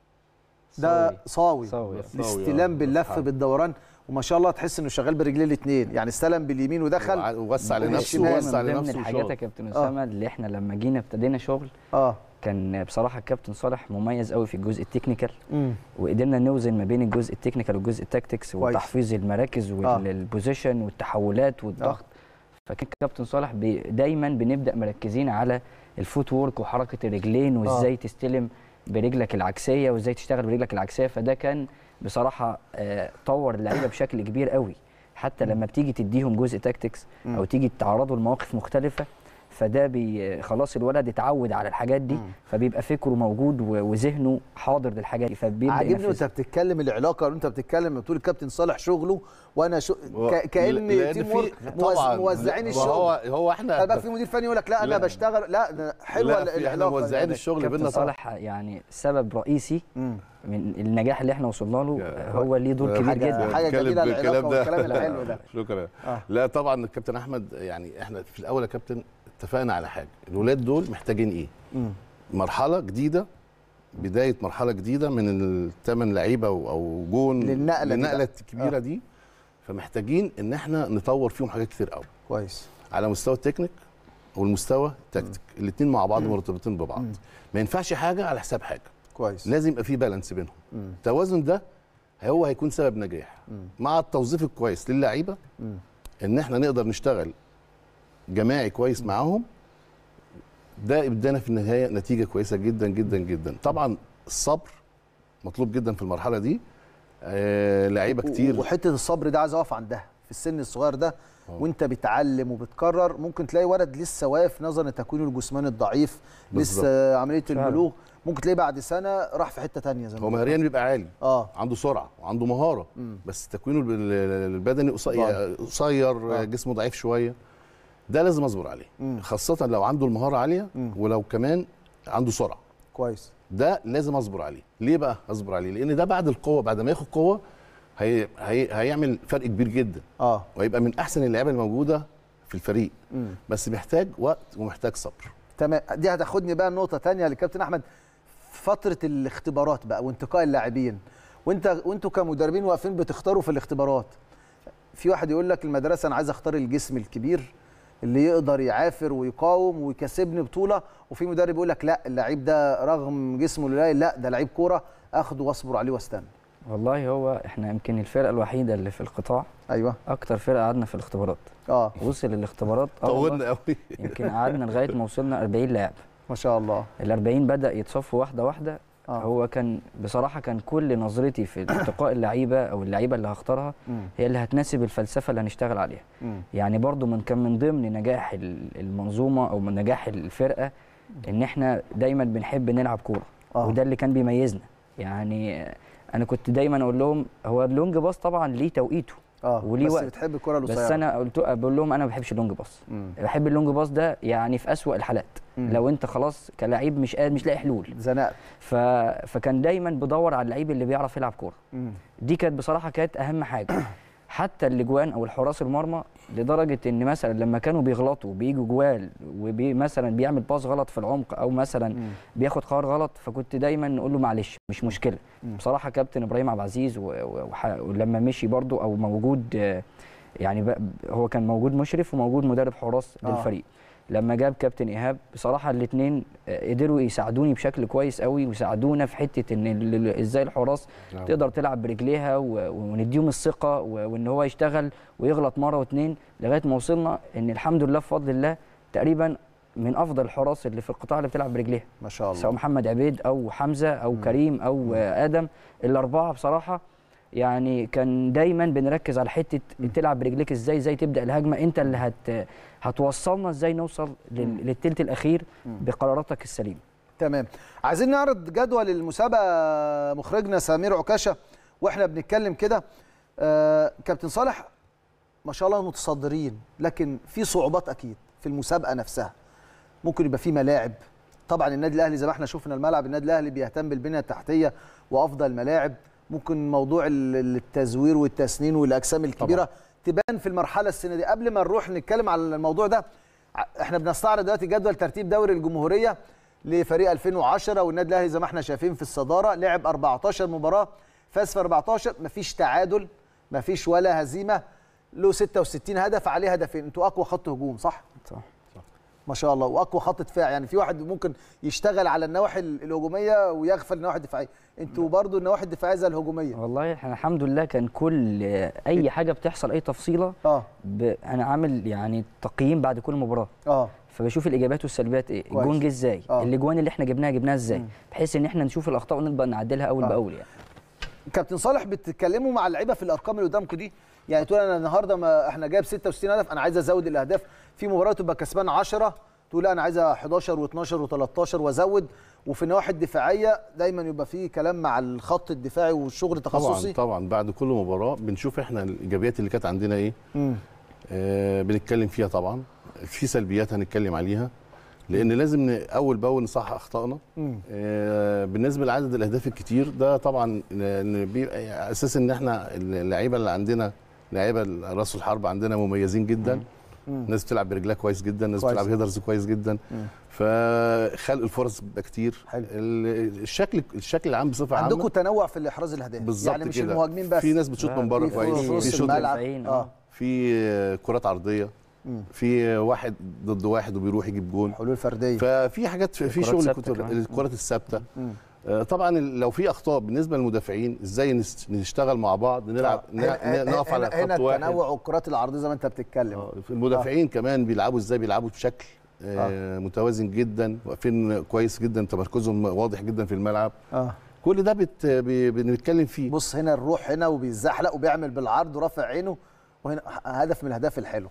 S1: ده صاوي, صاوي. الاستلام باللف بالدوران، وما شاء الله تحس انه شغال برجليه الاثنين، يعني استلم باليمين ودخل
S6: ووسع لنفسه ووسع لنفسه.
S5: من الحاجات يا كابتن اسامه اللي احنا لما جينا ابتدينا شغل
S1: اه
S5: كان بصراحه الكابتن صالح مميز قوي في الجزء التكنيكال، وقدرنا نوزن ما بين الجزء التكنيكال والجزء التكتكس وتحفيظ المراكز والبوزيشن والتحولات والضغط. فكان الكابتن صالح بي دايما بنبدا مركزين على الفوت وورك وحركه الرجلين وازاي آه. تستلم برجلك العكسيه وازاي تشتغل برجلك العكسيه. فده كان بصراحه آه طور اللعيبه بشكل كبير قوي، حتى لما بتيجي تديهم جزء تاكتكس او تيجي تعرضوا لمواقف مختلفه، فده بي خلاص الولد اتعود على الحاجات دي، فبيبقى فكره موجود وذهنه حاضر للحاجات دي، فبيبدا
S1: عاجبني وانت بتتكلم العلاقه وانت بتتكلم بتقول الكابتن صالح شغله وانا شو و... كأن تيم ورك موزعين الشغل.
S6: هو هو احنا
S1: بقى في مدير فني يقول لك لا انا لا. بشتغل لا ده حلوه العلاقه.
S6: احنا موزعين الشغل بيننا.
S5: صالح يعني سبب رئيسي مم. من النجاح اللي احنا وصلنا له، هو ليه دور كبير جدا.
S1: حاجه جميله العلاقه والكلام الحلو ده.
S6: شكرا. آه. لا طبعا الكابتن احمد يعني احنا في الاول يا كابتن اتفقنا على حاجه، الولاد دول محتاجين ايه؟ مم. مرحله جديده بدايه مرحله جديده من الثمان لعيبه او جون
S1: للنقله
S6: للنقله الكبيره
S1: آه.
S6: دي. فمحتاجين ان احنا نطور فيهم حاجات كتير قوي
S1: كويس
S6: على مستوى التكنيك والمستوى التكتيك، الاثنين مع بعض مرتبطين ببعض. مم. ما ينفعش حاجه على حساب حاجه.
S1: كويس.
S6: لازم يبقى في بالانس بينهم. مم. التوازن ده هو هيكون سبب نجاح. مم. مع التوظيف الكويس للعيبه ان احنا نقدر نشتغل جماعي كويس معاهم، ده ادانا في النهايه نتيجه كويسه جدا جدا جدا. طبعا الصبر مطلوب جدا في المرحله دي. آه لعيبه كتير،
S1: وحته الصبر ده عايز اقف عندها في السن الصغير ده. أوه. وانت بتعلم وبتكرر ممكن تلاقي ولد لسه واقف نظرا لتكوينه الجسماني الضعيف، بالزبط. لسه عمليه البلوغ، ممكن تلاقيه بعد سنه راح في حته ثانيه. زي ما
S6: هو مهريا بيبقى عالي،
S1: اه
S6: عنده سرعه وعنده مهاره، مم. بس تكوينه البدني قصير، قصير آه. جسمه ضعيف شويه. ده لازم اصبر عليه. مم. خاصه لو عنده المهاره عاليه، مم. ولو كمان عنده سرعه
S1: كويس.
S6: ده لازم اصبر عليه. ليه بقى اصبر عليه؟ لان ده بعد القوه، بعد ما ياخد قوه هي... هي... هيعمل فرق كبير جدا.
S1: اه
S6: وهيبقى من احسن اللعيبه الموجوده في الفريق. مم. بس محتاج وقت ومحتاج صبر.
S1: تمام. دي هتاخدني بقى النقطه ثانيه للكابتن احمد، فتره الاختبارات بقى وانتقاء اللاعبين، وانت وانتوا كمدربين واقفين بتختاروا في الاختبارات. في واحد يقول لك المدرسه انا عايز اختار الجسم الكبير اللي يقدر يعافر ويقاوم ويكسبني بطوله، وفي مدرب يقول لك لا اللعيب ده رغم جسمه القليل لا ده لعيب كوره اخده واصبر عليه واستنى.
S5: والله هو احنا يمكن الفرقه الوحيده اللي في القطاع
S1: ايوه
S5: اكتر فرقه قعدنا في الاختبارات.
S1: اه
S5: وصل الاختبارات
S6: طولنا قوي.
S5: يمكن قعدنا لغايه ما وصلنا أربعين لاعب
S1: ما شاء الله.
S5: ال أربعين بدا يتصفوا واحده واحده. آه. هو كان بصراحه كان كل نظرتي في انتقاء اللعيبه او اللعيبه اللي هختارها مم. هي اللي هتناسب الفلسفه اللي هنشتغل عليها. مم. يعني برضو من كان من ضمن نجاح المنظومه او من نجاح الفرقه ان احنا دايما بنحب نلعب كوره. آه. وده اللي كان بيميزنا. يعني انا كنت دايما اقول لهم هو اللونج باص طبعا ليه توقيته
S1: اه وليه
S5: بس
S1: وقت. بتحب الكوره القصيره.
S5: بس انا قلت بقول لهم انا ما بحبش اللونج باص. بحب اللونج باص ده يعني في اسوأ الحالات. مم. لو انت خلاص كلاعب مش قادر مش لاقي حلول
S1: زنقت.
S5: ف... فكان دايما بدور على اللعيب اللي بيعرف يلعب كوره. دي كانت بصراحه كانت اهم حاجه. حتى الاجوان او الحراس المرمى لدرجه ان مثلا لما كانوا بيغلطوا بيجوا جوال ومثلا بيعمل باص غلط في العمق او مثلا مم. بياخد قرار غلط، فكنت دايما نقول له معلش مش مشكله. مم. بصراحه كابتن ابراهيم عبد العزيز و... وح... ولما مشي برده او موجود يعني ب... هو كان موجود مشرف وموجود مدرب حراس آه. للفريق. لما جاب كابتن ايهاب بصراحه الاثنين قدروا يساعدوني بشكل كويس قوي ويساعدونا في حته ان ازاي الحراس نعم. تقدر تلعب برجليها ونديهم الثقه وان هو يشتغل ويغلط مره واثنين لغايه ما وصلنا ان الحمد لله بفضل الله تقريبا من افضل الحراس اللي في القطاع اللي بتلعب برجليها
S1: ما شاء الله،
S5: سواء محمد عبيد او حمزه او م. كريم او م. ادم. الاربعه بصراحه يعني كان دايما بنركز على حته تلعب برجليك ازاي، ازاي تبدا الهجمه، انت اللي هت هتوصلنا ازاي نوصل للثلث الاخير بقراراتك السليمه.
S1: تمام. عايزين نعرض جدول المسابقه مخرجنا سمير عكاشه واحنا بنتكلم كده. آه كابتن صالح ما شاء الله متصدرين، لكن في صعوبات اكيد في المسابقه نفسها. ممكن يبقى في ملاعب، طبعا النادي الاهلي زي ما احنا شفنا الملعب النادي الاهلي بيهتم بالبنيه التحتيه وافضل ملاعب. ممكن موضوع التزوير والتسنين والاجسام الكبيره طبعا تبان في المرحله السنه دي. قبل ما نروح نتكلم على الموضوع ده، احنا بنستعرض دلوقتي جدول ترتيب دوري الجمهوريه لفريق ألفين وعشرة، والنادي الاهلي زي ما احنا شايفين في الصداره، لعب أربعتاشر مباراه، فاز في أربعتاشر، مفيش تعادل، مفيش ولا هزيمه، له ستة وستين هدف، عليه هدفين. انتوا اقوى خط هجوم صح؟
S5: صح
S1: ما شاء الله، واقوى خط دفاع. يعني في واحد ممكن يشتغل على النواحي الهجوميه ويغفل النواحي الدفاعيه، انتوا برضو النواحي الدفاعيه زي الهجوميه.
S5: والله احنا الحمد لله كان كل اي حاجه بتحصل اي تفصيله
S1: اه
S5: ب... انا عامل يعني تقييم بعد كل مباراه
S1: اه
S5: فبشوف الايجابيات والسلبيات ايه، الجون جه ازاي، آه. الاجوان اللي احنا جبناها جبناها ازاي، بحيث ان احنا نشوف الاخطاء ونبقى نعدلها اول آه. باول. يعني
S1: كابتن صالح بتتكلموا مع اللعيبه في الارقام اللي قدامكم دي، يعني تقول انا النهارده ما احنا جايب ستة وستين هدف، انا عايز ازود الاهداف. في مباراه تبقى كسبان عشرة تقول لا انا عايزه حداشر واثناشر وتلتاشر وازود. وفي النواحي الدفاعيه دايما يبقى في كلام مع الخط الدفاعي والشغل التخصصي.
S6: طبعا طبعا بعد كل مباراه بنشوف احنا الايجابيات اللي كانت عندنا ايه، آه بنتكلم فيها. طبعا في سلبيات هنتكلم عليها، لان لازم اول باول نصحح اخطائنا. آه بالنسبه لعدد الاهداف الكتير ده طبعا بيبقى اساس ان احنا اللعيبه اللي عندنا لعيبه راس الحرب عندنا مميزين جدا. مم. الناس بتلعب برجلها كويس جدا، الناس
S1: كويس.
S6: بتلعب هيدرز كويس جدا، فخلق الفرص بيبقى كتير.
S1: حلو.
S6: الشكل الشكل العام بصفه عامه
S1: عندكم تنوع في الاحراز الاهداف،
S6: بالظبط
S1: يعني مش
S6: كده.
S1: المهاجمين بس،
S6: في ناس بتشوط من بره
S1: في
S6: كويس،
S1: في نص
S6: بيشوط
S1: الملعب،
S5: اه
S6: في كرات عرضيه،
S1: مم.
S6: في واحد ضد واحد وبيروح يجيب جون،
S1: حلول فرديه،
S6: ففي حاجات في
S5: الكرات
S6: شغل
S5: ثابتة
S6: كتير.
S5: كمان.
S6: الكرات الثابته.
S1: مم.
S6: آه، طبعا لو في اخطاء بالنسبه للمدافعين ازاي نس- نشتغل مع بعض، نلعب ن-
S1: هنا-
S6: ن- نقف على
S1: هنا- هنا
S6: خط واحد.
S1: التنوع والكرات العرضيه زي ما انت بتتكلم.
S6: آه، المدافعين كمان بيلعبوا ازاي، بيلعبوا بشكل آه متوازن جدا، واقفين كويس جدا، تمركزهم واضح جدا في الملعب.
S1: اه
S6: كل ده بت... بي- بنتكلم فيه.
S1: بص هنا الروح هنا، وبيزحلق وبيعمل بالعرض ورافع عينه، وهنا هدف من الاهداف الحلو.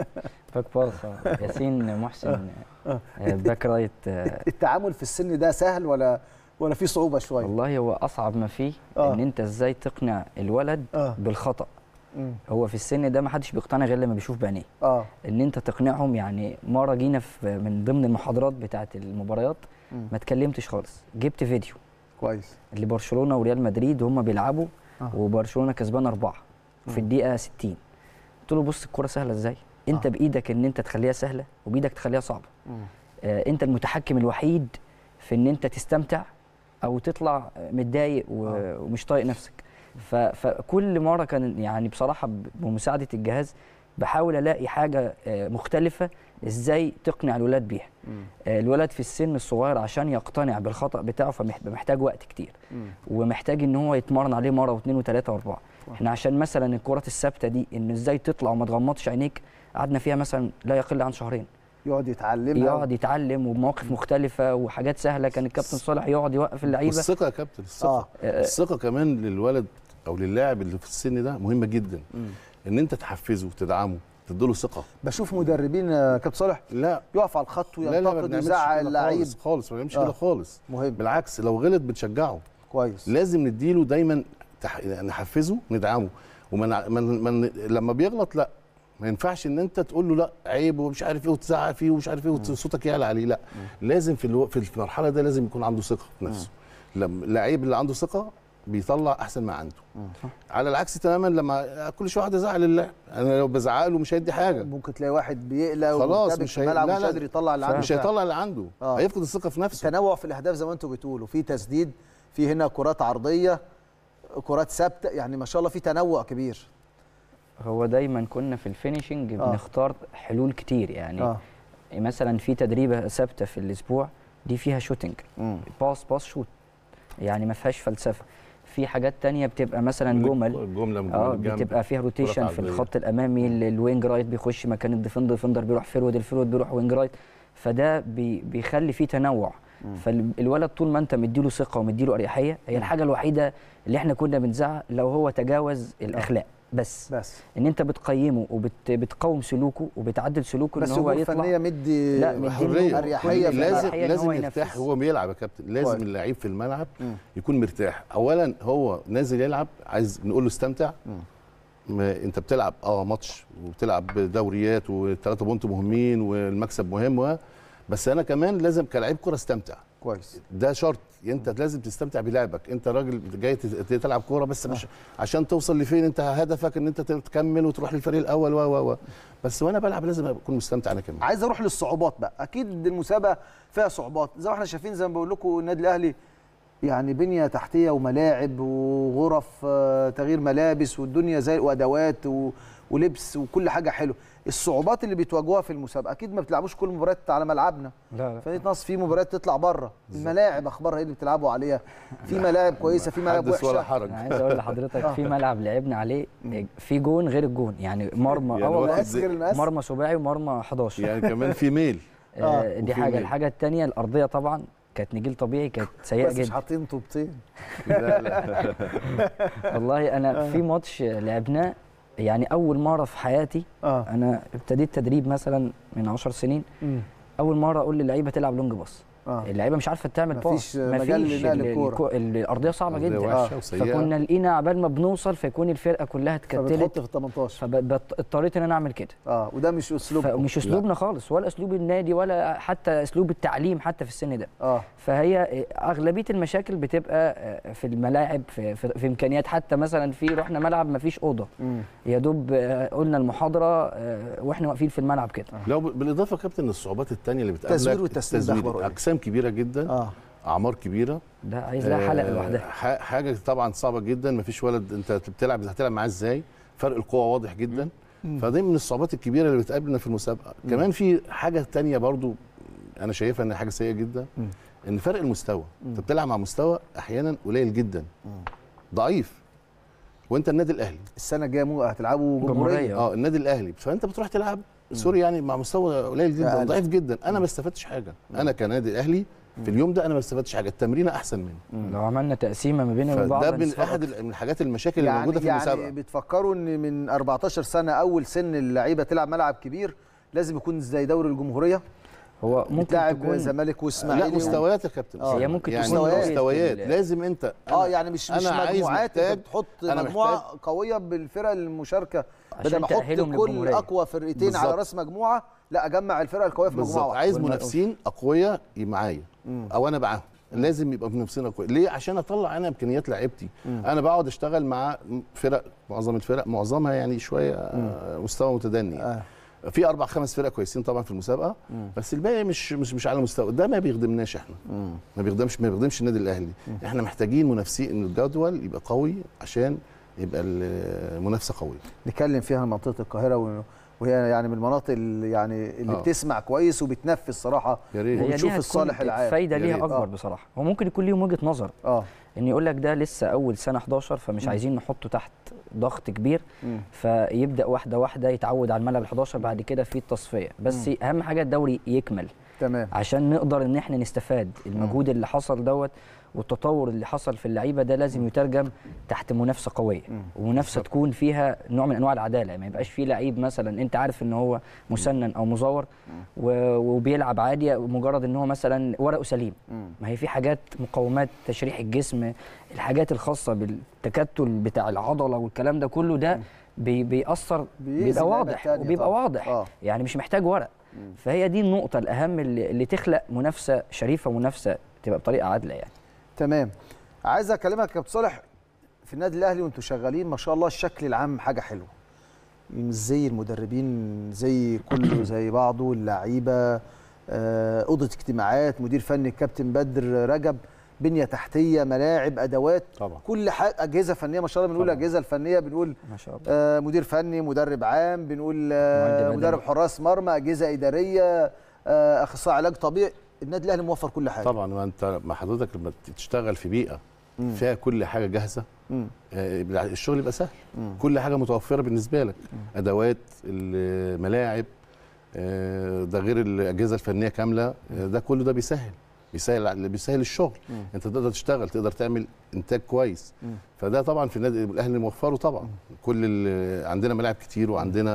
S5: باك باص آه. ياسين محسن آه، باك رايت. آه،
S1: التعامل في السن ده سهل ولا ولا في صعوبه شويه؟
S5: والله هو اصعب ما فيه
S1: آه.
S5: ان انت ازاي تقنع الولد
S1: آه.
S5: بالخطا.
S1: مم.
S5: هو في السن ده ما حدش بيقتنع غير لما بيشوف بعينيه،
S1: اه
S5: ان انت تقنعهم. يعني مره جينا في من ضمن المحاضرات بتاعه المباريات
S1: مم.
S5: ما اتكلمتش خالص، جبت فيديو
S1: كويس.
S5: اللي برشلونه وريال مدريد وهم بيلعبوا
S1: آه.
S5: وبرشلونه كسبان اربعه
S1: مم.
S5: في الدقيقه ستين. قلت له بص الكوره سهله ازاي، انت
S1: آه.
S5: بايدك ان انت تخليها سهله وبايدك تخليها صعبه.
S1: مم.
S5: آه انت المتحكم الوحيد في ان انت تستمتع او تطلع متضايق و-
S1: آه.
S5: ومش طايق نفسك. ف- فكل مره كان يعني بصراحه بمساعده الجهاز بحاول الاقي حاجه آه، مختلفه ازاي تقنع الولاد بيها.
S1: مم.
S5: آه، الولد في السن الصغير عشان يقتنع بالخطا بتاعه فمحتاج وقت كتير،
S1: مم.
S5: ومحتاج ان هو يتمرن عليه مره واثنين وثلاثه واربعه. احنا عشان مثلا الكرات الثابته دي ان ازاي تطلع وما تغمضش عينيك قعدنا فيها مثلا لا يقل عن شهرين،
S1: يقعد يتعلمها
S5: يقعد يتعلم وبمواقف مختلفه وحاجات سهله. كان الكابتن صالح يقعد يوقف اللعيبه.
S6: والثقه يا كابتن، الثقه
S1: آه.
S6: الثقه كمان للولد او للاعب اللي في السن ده مهمه جدا.
S1: مم.
S6: ان انت تحفزه وتدعمه، تديله ثقه.
S1: بشوف مدربين يا كابتن صالح
S6: لا
S1: يقف على الخط
S6: لا لا ما
S1: وينتقد
S6: بنعملش
S1: ويزعق
S6: كده
S1: اللعيب.
S6: خالص خالص، ما بنعملش
S1: آه.
S6: كده خالص.
S1: مهم.
S6: بالعكس لو غلط بنشجعه،
S1: كويس.
S6: لازم نديله دايما تح... نحفزه ندعمه. ومن من... من... لما بيغلط لا ما ينفعش ان انت تقول له لا عيب ومش عارف ايه وتزعق فيه ومش عارف ايه وصوتك يعلى عليه، لا. لازم في الو... في المرحله ده لازم يكون عنده ثقه في نفسه. لما اللعيب اللي عنده ثقه بيطلع احسن ما عنده. على العكس تماما لما كل شويه واحد يزعل اللاعب، انا لو بزعق له مش هيدي حاجه،
S1: ممكن تلاقي واحد بيقلق
S6: خلاص
S1: ومرتبك
S6: مش
S1: في
S6: هي-
S1: الملعب
S6: لا،
S1: مش
S6: لا،
S1: قادر يطلع اللي عنده.
S6: مش هيطلع اللي عنده،
S1: آه.
S6: هيفقد الثقه في نفسه.
S1: تنوع في الاهداف زي ما انتم بتقولوا، في تسديد، في هنا كرات عرضيه، كرات ثابته، يعني ما شاء الله في تنوع كبير.
S5: هو دايما كنا في الفينيشنج
S1: آه.
S5: بنختار حلول كتير. يعني
S1: اه
S5: مثلا في تدريبه ثابته في الاسبوع دي فيها شوتنج،
S1: مم.
S5: باص باص شوت، يعني ما فيهاش فلسفه. في حاجات تانية بتبقى مثلا جمل
S6: الجمله من
S5: اه
S6: الجنب.
S5: بتبقى فيها روتيشن في
S6: عرضية.
S5: الخط الامامي، ال- الوينج رايت بيخش مكان الديفندر، الديفندر بيروح فيرود، الفيرود بيروح وينج رايت. فده بي بيخلي فيه تنوع. فالولد طول ما انت مديله ثقه ومديله اريحيه، هي الحاجه الوحيده اللي احنا كنا بنزعق لو هو تجاوز الاخلاق بس.
S1: بس
S5: ان انت بتقيمه وبتقوم سلوكه وبتعدل سلوكه
S1: بس
S5: ان هو
S1: امور
S5: يطلع.
S1: فنيه مدي
S5: لا، مدي
S6: حريه
S1: اريحيه في
S6: لازم
S5: أريحية إن
S6: لازم
S5: هو
S6: يرتاح
S5: ينفذ.
S6: وهو بيلعب يا كابتن. لازم
S1: كويس.
S6: اللعيب في الملعب
S1: مم.
S6: يكون مرتاح. اولا هو نازل يلعب عايز نقول له استمتع. ما انت بتلعب اه ماتش وبتلعب دوريات والثلاثه بونت مهمين والمكسب مهم و... بس انا كمان لازم كلاعب كره استمتع.
S1: كويس.
S6: ده شرط. انت لازم تستمتع بلعبك. انت راجل جاي تت- تلعب كوره بس مش عشان توصل لفين. انت هدفك ان انت تكمل وتروح للفريق الاول و و و بس وانا بلعب لازم اكون مستمتع انا كمان.
S1: عايز اروح للصعوبات بقى. اكيد المسابقه فيها صعوبات زي ما احنا شايفين، زي ما بقول لكم النادي الاهلي يعني بنيه تحتيه وملاعب وغرف آه، تغيير ملابس والدنيا زي وادوات و- ولبس وكل حاجه حلوه. الصعوبات اللي بيتواجهوها في المسابقه اكيد ما بتلعبوش كل المباريات على ملعبنا.
S5: لا لا
S1: فدي ناقص في مباريات تطلع بره. الملاعب اخبارها ايه اللي بتلعبوا عليها؟ في ملاعب كويسه، في ملاعب
S6: حدث ولا
S1: وحشه.
S6: حرج.
S5: انا عايز اقول لحضرتك في ملعب لعبنا عليه في جون غير الجون، يعني مرمى
S6: يعني
S5: اه والله
S6: واخد
S1: اسكر المقاس.
S5: مرمى سباعي ومرمى حداشر.
S6: يعني كمان في ميل.
S5: آه دي
S6: وفي
S5: حاجه.
S6: ميل.
S5: الحاجه الثانيه الارضيه طبعا كانت نجيل طبيعي، كانت سيئه
S1: بس مش
S5: جدا.
S1: حاطين طوبتين.
S6: لا لا
S5: والله انا في ماتش لعبناه يعني اول مره في حياتي.
S1: اه
S5: انا ابتديت تدريب مثلا من عشر سنين،
S1: مم.
S5: اول مره اقول للعيبه تلعب لونج باص.
S1: آه.
S5: اللعيبه مش عارفه تعمل باص،
S1: مفيش مجال لنقل الكوره،
S5: الارضيه صعبه جدا.
S6: آه.
S5: فكنا لقينا عبال ما بنوصل فيكون الفرقه كلها اتكتلت،
S1: فبتحط في التمنتاشر،
S5: فاضطريت ان انا اعمل كده.
S1: اه وده مش اسلوب،
S5: مش اسلوبنا خالص، ولا اسلوب النادي، ولا حتى اسلوب التعليم حتى في السن ده.
S1: اه
S5: فهي اغلبيه المشاكل بتبقى في الملاعب، في, في, في امكانيات. حتى مثلا في رحنا ملعب ما فيش اوضه، يا دوب قلنا المحاضره واحنا واقفين في الملعب كده.
S6: آه. لو بالاضافه يا كابتن الصعوبات الثانيه اللي بتقابلك،
S1: التزوير والتسويق،
S6: اجسام كبيره جدا،
S1: اه
S6: اعمار كبيره،
S5: ده عايز لها حلقه لوحدها.
S6: آه حاجه طبعا صعبه جدا. ما فيش ولد انت بتلعب هتلعب معاه ازاي، فرق القوه واضح جدا. فدي من الصعوبات الكبيره اللي بتقابلنا في المسابقه. مم. كمان في حاجه ثانيه برضو انا شايفها ان حاجه سيئه جدا، مم. ان فرق المستوى. مم. انت بتلعب مع مستوى احيانا قليل جدا، مم. ضعيف، وانت النادي الاهلي
S1: السنه الجايه هتلعبوا جمهوريه،
S6: اه النادي الاهلي، فانت بتروح تلعب سوري يعني مع مستوى قليل جدا، ضعيف جدا. انا ما استفدتش حاجه، انا كنادي اهلي في اليوم ده انا ما استفدتش حاجه، التمرينه احسن مني.
S5: لو عملنا تقسيمه ما بيننا وبين بعض
S6: ده من احد من الحاجات المشاكل
S1: يعني
S6: اللي موجوده في
S1: يعني
S6: المسابقه.
S1: يعني بتفكروا ان من أربعتاشر سنه اول سن اللعيبه تلعب ملعب كبير لازم يكون زي دوري الجمهوريه؟
S5: هو ممكن
S1: تكون زمالك واسماعيلي،
S6: لا مستويات يا كابتن،
S5: اه هي ممكن
S6: يعني
S5: تكون
S6: مستويات لازم انت
S1: اه يعني مش مش مجموعات، انت بتحط مجموعه
S6: محتاج
S1: قويه بالفرق المشاركه، بدل ما احط كل اقوى فرقتين بالزبط. على راس مجموعه، لا اجمع الفرق القويه في مجموعه واحده.
S6: عايز منافسين اقوياء معايا او انا معاهم، لازم يبقى منافسين اقوياء. ليه؟ عشان اطلع انا امكانيات لعيبتي. انا بقعد اشتغل مع فرق، معظم الفرق معظمها يعني شويه مم. مستوى متدني. آه. في اربع خمس فرق كويسين طبعا في المسابقه، مم. بس الباقي مش مش مش على مستوى، ده ما بيخدمناش احنا، مم. ما بيخدمش ما بيخدمش النادي الاهلي. مم. احنا محتاجين منافسين، ان الجدول يبقى قوي عشان يبقى المنافسه قويه.
S1: نتكلم فيها منطقه القاهره، وهي يعني من المناطق اللي يعني اللي آه. بتسمع كويس وبتنفذ صراحه،
S5: وبتشوف الصالح العام، فايده ليها اكبر. آه. بصراحه هو ممكن يكون ليهم وجهه نظر، اه ان يقول لك ده لسه اول سنه احداشر، فمش م. عايزين نحطه تحت ضغط كبير، م. فيبدا واحده واحده يتعود على الملعب الحداشر، بعد كده في التصفيه. بس م. اهم حاجه الدوري يكمل، تمام، عشان نقدر ان احنا نستفاد المجهود م. اللي حصل دوت والتطور اللي حصل في اللعيبه ده لازم يترجم تحت منافسه قويه، ومنافسه تكون فيها نوع من انواع العداله. ما يبقاش في لعيب مثلا انت عارف ان هو مسنن او مزور وبيلعب عادي مجرد ان هو مثلا ورقه سليم. ما هي في حاجات مقومات تشريح الجسم، الحاجات الخاصه بالتكتل بتاع العضله والكلام ده كله، ده بي بيأثر، بيبقى واضح وبيبقى طبعا. واضح آه. يعني مش محتاج ورق. مم. فهي دي النقطه الاهم اللي, اللي تخلق منافسه شريفه، منافسه تبقى بطريقه عادله يعني.
S1: تمام. عايز اكلمك يا كابتن صالح في النادي الاهلي وانتم شغالين، ما شاء الله الشكل العام حاجه حلوه، مش زي المدربين، زي كله زي بعضه، اللعيبه، اوضه اجتماعات، مدير فني الكابتن بدر رجب، بنيه تحتيه، ملاعب، ادوات، طبعا كل حاجه، اجهزه فنيه ما شاء الله. بنقول الاجهزه الفنيه، بنقول ما شاء الله آه مدير فني، مدرب عام، بنقول آه مدرب حراس مرمى، اجهزه اداريه، آه اخصائي علاج طبيعي. النادي الاهلي موفر كل حاجه.
S6: طبعا، ما انت مع حضرتك لما تشتغل في بيئه مم. فيها كل حاجه جاهزه، آه الشغل يبقى سهل. مم. كل حاجه متوفره بالنسبه لك، مم. ادوات، الملاعب، آه ده غير الاجهزه الفنيه كامله، آه ده كله ده بيسهل بيسهل بيسهل الشغل. مم. انت تقدر تشتغل، تقدر تعمل انتاج كويس. مم. فده طبعا في النادي الاهلي موفره طبعا. مم. كل عندنا ملاعب كتير، وعندنا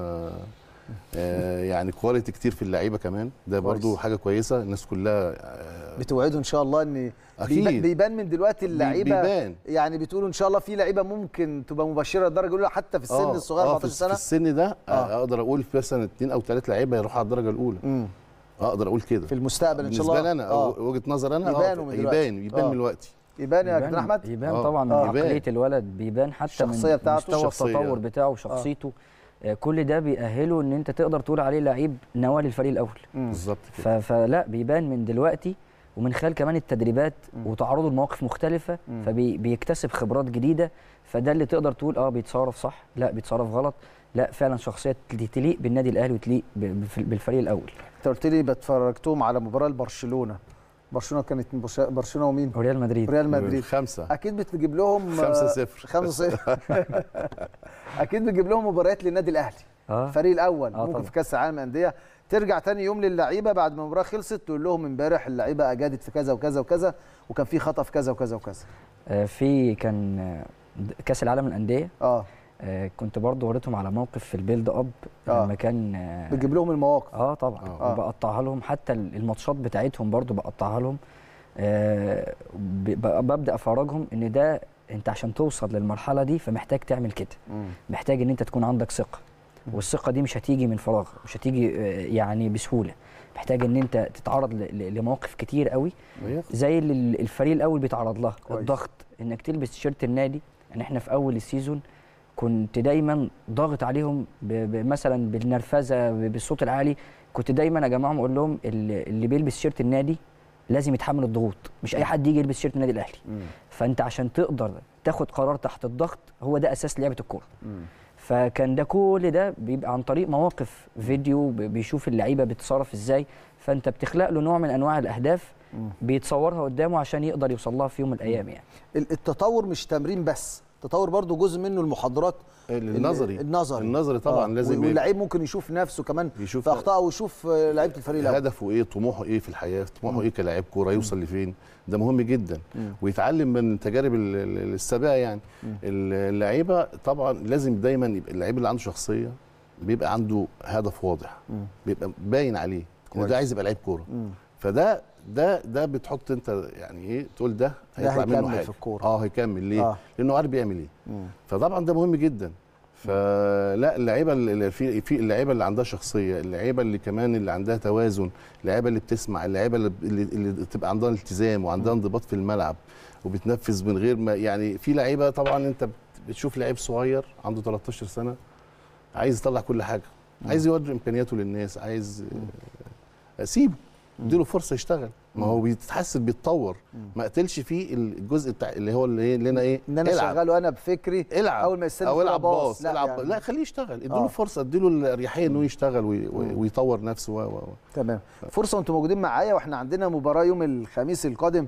S6: آه يعني كواليتي كتير في اللعيبه كمان، ده برضو حاجه كويسه. الناس كلها آه
S1: بتوعدوا ان شاء الله ان
S6: أكيد.
S1: بيبان من دلوقتي اللعيبه،
S6: بيبان.
S1: يعني بتقولوا ان شاء الله في لعيبه ممكن تبقى مبشره الدرجه الاولى حتى في السن آه الصغير
S6: أربعتاشر سنه. في السن ده آه. اقدر اقول مثلا اثنين او ثلاث لعيبه يروحوا على الدرجه الاولى. مم. اقدر اقول كده
S1: في المستقبل ان شاء الله.
S6: بالنسبه لي انا
S1: آه.
S6: وجهه نظر انا
S1: يبان
S6: آه. يبان يبان آه. من دلوقتي.
S1: يبان يا كابتن احمد،
S5: يبان آه. طبعا من آه. عقليه الولد، بيبان حتى من مستوى التطور بتاعه وشخصيته. آه. كل ده بيأهله ان انت تقدر تقول عليه لعيب نواه للفريق الاول.
S6: بالظبط كده.
S5: فلا بيبان من دلوقتي، ومن خلال كمان التدريبات مم. وتعرضه لمواقف مختلفه، فبيكتسب خبرات جديده. فده اللي تقدر تقول اه بيتصرف صح، لا بيتصرف غلط، لا فعلا شخصيه تليق بالنادي الاهلي وتليق بالفريق الاول.
S1: انت قلت لي بتفرجتهم على مباراه لبرشلونه. برشلونه كانت برشلونه ومين؟
S5: ريال مدريد.
S1: ريال مدريد
S6: خمسة.
S1: اكيد بتجيب لهم
S6: خمسة صفر
S1: خمسة صفر اكيد بتجيب لهم مباريات للنادي الاهلي. آه. الفريق الاول. آه ممكن طبعا. في كاس العالم للانديه ترجع تاني يوم للعيبه بعد ما المباراه خلصت تقول لهم امبارح اللعيبه اجادت في كذا وكذا وكذا، وكان في خطا في كذا وكذا وكذا.
S5: آه في كان كاس العالم للانديه.
S1: اه
S5: آه كنت برضو وريتهم على موقف في البيلد اب
S1: آه.
S5: لما كان آه
S1: بتجيب لهم المواقف.
S5: اه طبعا
S1: آه.
S5: وبقطعها لهم، حتى الماتشات بتاعتهم برضو بقطعها لهم. آه ببدا افرجهم ان ده انت عشان توصل للمرحله دي فمحتاج تعمل كده، مم. محتاج ان انت تكون عندك ثقه، والثقه دي مش هتيجي من فراغ، مش هتيجي يعني بسهوله، محتاج ان انت تتعرض لمواقف كتير قوي زي اللي الفريق الاول بيتعرض لها. الضغط انك تلبس تيشيرت النادي، يعني احنا في اول السيزون كنت دايما ضاغط عليهم مثلا بالنرفزه بالصوت العالي، كنت دايما يا جماعه اقول لهم اللي, اللي بيلبس تيشيرت النادي لازم يتحمل الضغوط، مش اي حد يجي يلبس تيشيرت النادي الاهلي. مم. فانت عشان تقدر تاخد قرار تحت الضغط، هو ده اساس لعبه الكوره. فكان ده كل ده بيبقى عن طريق مواقف فيديو بيشوف اللعيبه بتتصرف ازاي، فانت بتخلق له نوع من انواع الاهداف بيتصورها قدامه عشان يقدر يوصل لها في يوم من الايام. يعني
S1: التطور مش تمرين بس، التطور برضو جزء منه المحاضرات
S6: النظري
S1: النظري
S6: النظري طبعا. آه. لازم
S1: واللعيب ممكن يشوف نفسه كمان في اخطائه ويشوف لعيبه الفريق الاول
S6: هدفه ايه، طموحه ايه في الحياه، طموحه ايه كلاعب كوره، يوصل لفين، ده مهم جدا. مم. ويتعلم من تجارب السابقه. يعني اللعيبه طبعا لازم دايما يبقى اللعيب اللي عنده شخصيه بيبقى عنده هدف واضح. مم. بيبقى باين عليه ان ده عايز يبقى لعيب كوره. فده ده ده بتحط انت يعني ايه تقول ده هيطلع منه حاجه
S1: في الكوره.
S6: اه هيكمل ليه؟ آه. لانه عارف بيعمل ايه. مم. فطبعا ده مهم جدا. فلا اللعيبه اللي في في اللعيبه اللي عندها شخصيه، اللعيبه اللي كمان اللي عندها توازن، اللعيبه اللي بتسمع، اللعيبه اللي, اللي بتبقى عندها التزام وعندها انضباط في الملعب وبتنفذ من غير ما يعني. في لعيبه طبعا انت بتشوف لعيب صغير عنده تلتاشر سنه عايز يطلع كل حاجه، عايز يوري امكانياته للناس، عايز سيبه اديله فرصه يشتغل. ما هو بيتحسن بيتطور، ما قتلش فيه الجزء بتاع اللي هو اللي لنا ايه
S1: ان انا شغاله انا بفكري
S6: العب
S1: اول ما يستلم
S6: او العب باص،
S1: لا
S6: العب
S1: يعني.
S6: لا خليه يشتغل، اديله آه. فرصه، اديله الاريحيه انه يشتغل وي ويطور نفسه و و
S1: تمام. فرصه وانتم موجودين معايا، واحنا عندنا مباراه يوم الخميس القادم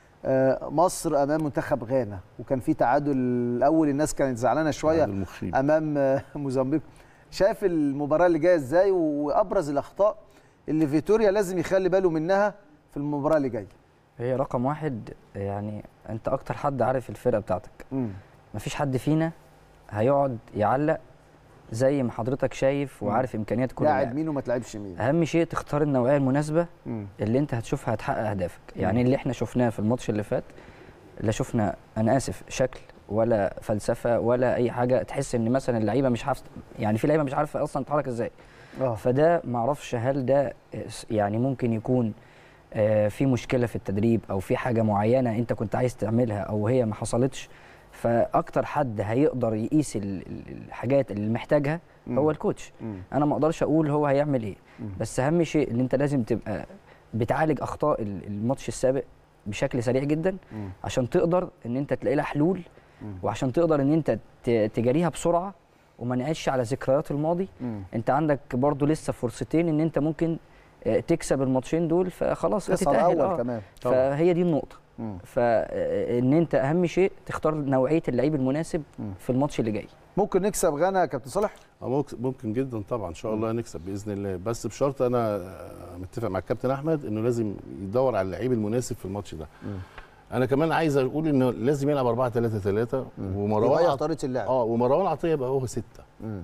S1: مصر امام منتخب غانا، وكان في تعادل الاول، الناس كانت زعلانه شويه امام موزمبيق. شايف المباراه اللي جايه ازاي، وابرز الاخطاء اللي فيتوريا لازم يخلي باله منها في المباراه اللي جايه؟
S5: هي رقم واحد، يعني انت اكتر حد عارف الفرقه بتاعتك. مم. مفيش حد فينا هيقعد يعلق زي ما حضرتك شايف وعارف امكانيات كل لاعب
S1: مين وما تلعبش مين.
S5: اهم شيء تختار النوعيه المناسبه مم. اللي انت هتشوفها هتحقق اهدافك. يعني اللي احنا شفناه في الماتش اللي فات، لا شفنا انا اسف شكل ولا فلسفه ولا اي حاجه تحس ان مثلا اللعيبه مش عارفه، يعني في لعيبه مش عارفه اصلا تتحرك ازاي. أوه. فده ما اعرفش هل ده يعني ممكن يكون آه في مشكله في التدريب او في حاجه معينه انت كنت عايز تعملها او هي ما حصلتش. فاكتر حد هيقدر يقيس الحاجات اللي محتاجها هو الكوتش. مم. انا ما اقدرش اقول هو هيعمل ايه. مم. بس اهم شيء ان انت لازم تبقى بتعالج اخطاء الماتش السابق بشكل سريع جدا. مم. عشان تقدر ان انت تلاقي لها حلول. مم. وعشان تقدر ان انت تجاريها بسرعه وما نعيش على ذكريات الماضي. مم. انت عندك برضو لسه فرصتين ان انت ممكن تكسب الماتشين دول، فخلاص هتتأهل. اه كمان. فهي دي النقطه. مم. فان انت اهم شيء تختار نوعيه اللعيب المناسب مم. في الماتش اللي جاي.
S1: ممكن نكسب غانا يا كابتن صالح؟
S6: ممكن جدا طبعا، ان شاء الله نكسب باذن الله، بس بشرط انا متفق مع الكابتن احمد انه لازم يدور على اللعيب المناسب في الماتش ده. مم. انا كمان عايز اقول انه لازم يلعب أربعة ثلاثة ثلاثة ومروان
S1: يغير طريقه اللعب.
S6: اه ومروان عطيه يبقى هو ستة. امم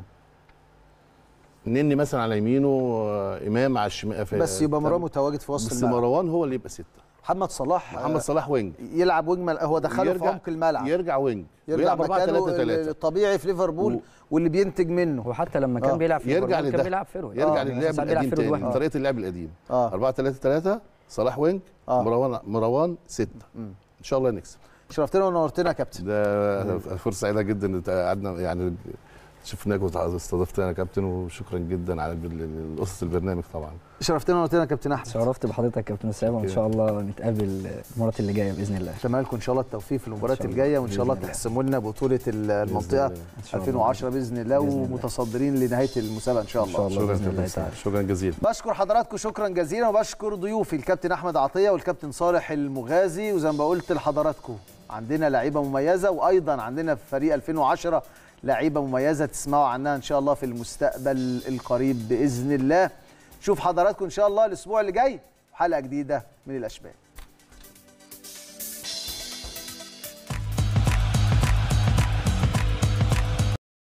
S6: نني مثلا على يمينه، امام على الشمال،
S1: بس يبقى مروان متواجد في وسط
S6: الملعب، بس مروان هو اللي يبقى ستة.
S1: محمد صلاح
S6: محمد صلاح وينج
S1: يلعب وينج، هو دخله في عمق الملعب،
S6: يرجع وينج،
S1: يرجع مكانه الطبيعي في ليفربول و... واللي بينتج منه.
S5: وحتى لما كان آه. بيلعب في
S6: يرجع
S5: كان بيلعب فيرو،
S6: يرجع آه. للعب القديم تاني، آه. طريقه اللعب القديم. آه. أربعة ثلاثة ثلاثة، صلاح وينج، آه. مروان مروان ستة. م. ان شاء الله نكسب.
S1: شرفتنا ونورتنا يا كابتن.
S6: ده فرصه سعيده جدا، قعدنا يعني شفناك واستضفتنا يا كابتن، وشكرا جدا على قصه البرنامج. طبعا
S1: شرفتنا ونورتنا يا كابتن احمد.
S5: شرفت بحضرتك يا كابتن اسامه، وان شاء الله نتقابل المباراه اللي جايه باذن الله.
S1: اتمنى لكم ان شاء الله التوفيق في المباراه الجايه، وان شاء الله تحسموا لنا بطوله المنطقه ألفين وعشرة باذن الله، ومتصدرين لنهايه المسابقه ان شاء الله.
S6: ان شاء الله باذن الله تعالى. شكرا جزيلا.
S1: بشكر حضراتكم شكرا جزيلا، وبشكر ضيوفي الكابتن احمد عطيه والكابتن صالح المغازي. وزي ما قلت لحضراتكم عندنا لعيبه مميزه، وايضا عندنا في فريق ألفين وعشرة لعيبه مميزه تسمعوا عنها ان شاء الله في المستقبل القريب باذن الله. نشوف حضراتكم ان شاء الله الاسبوع اللي جاي حلقه جديده من الاشبال.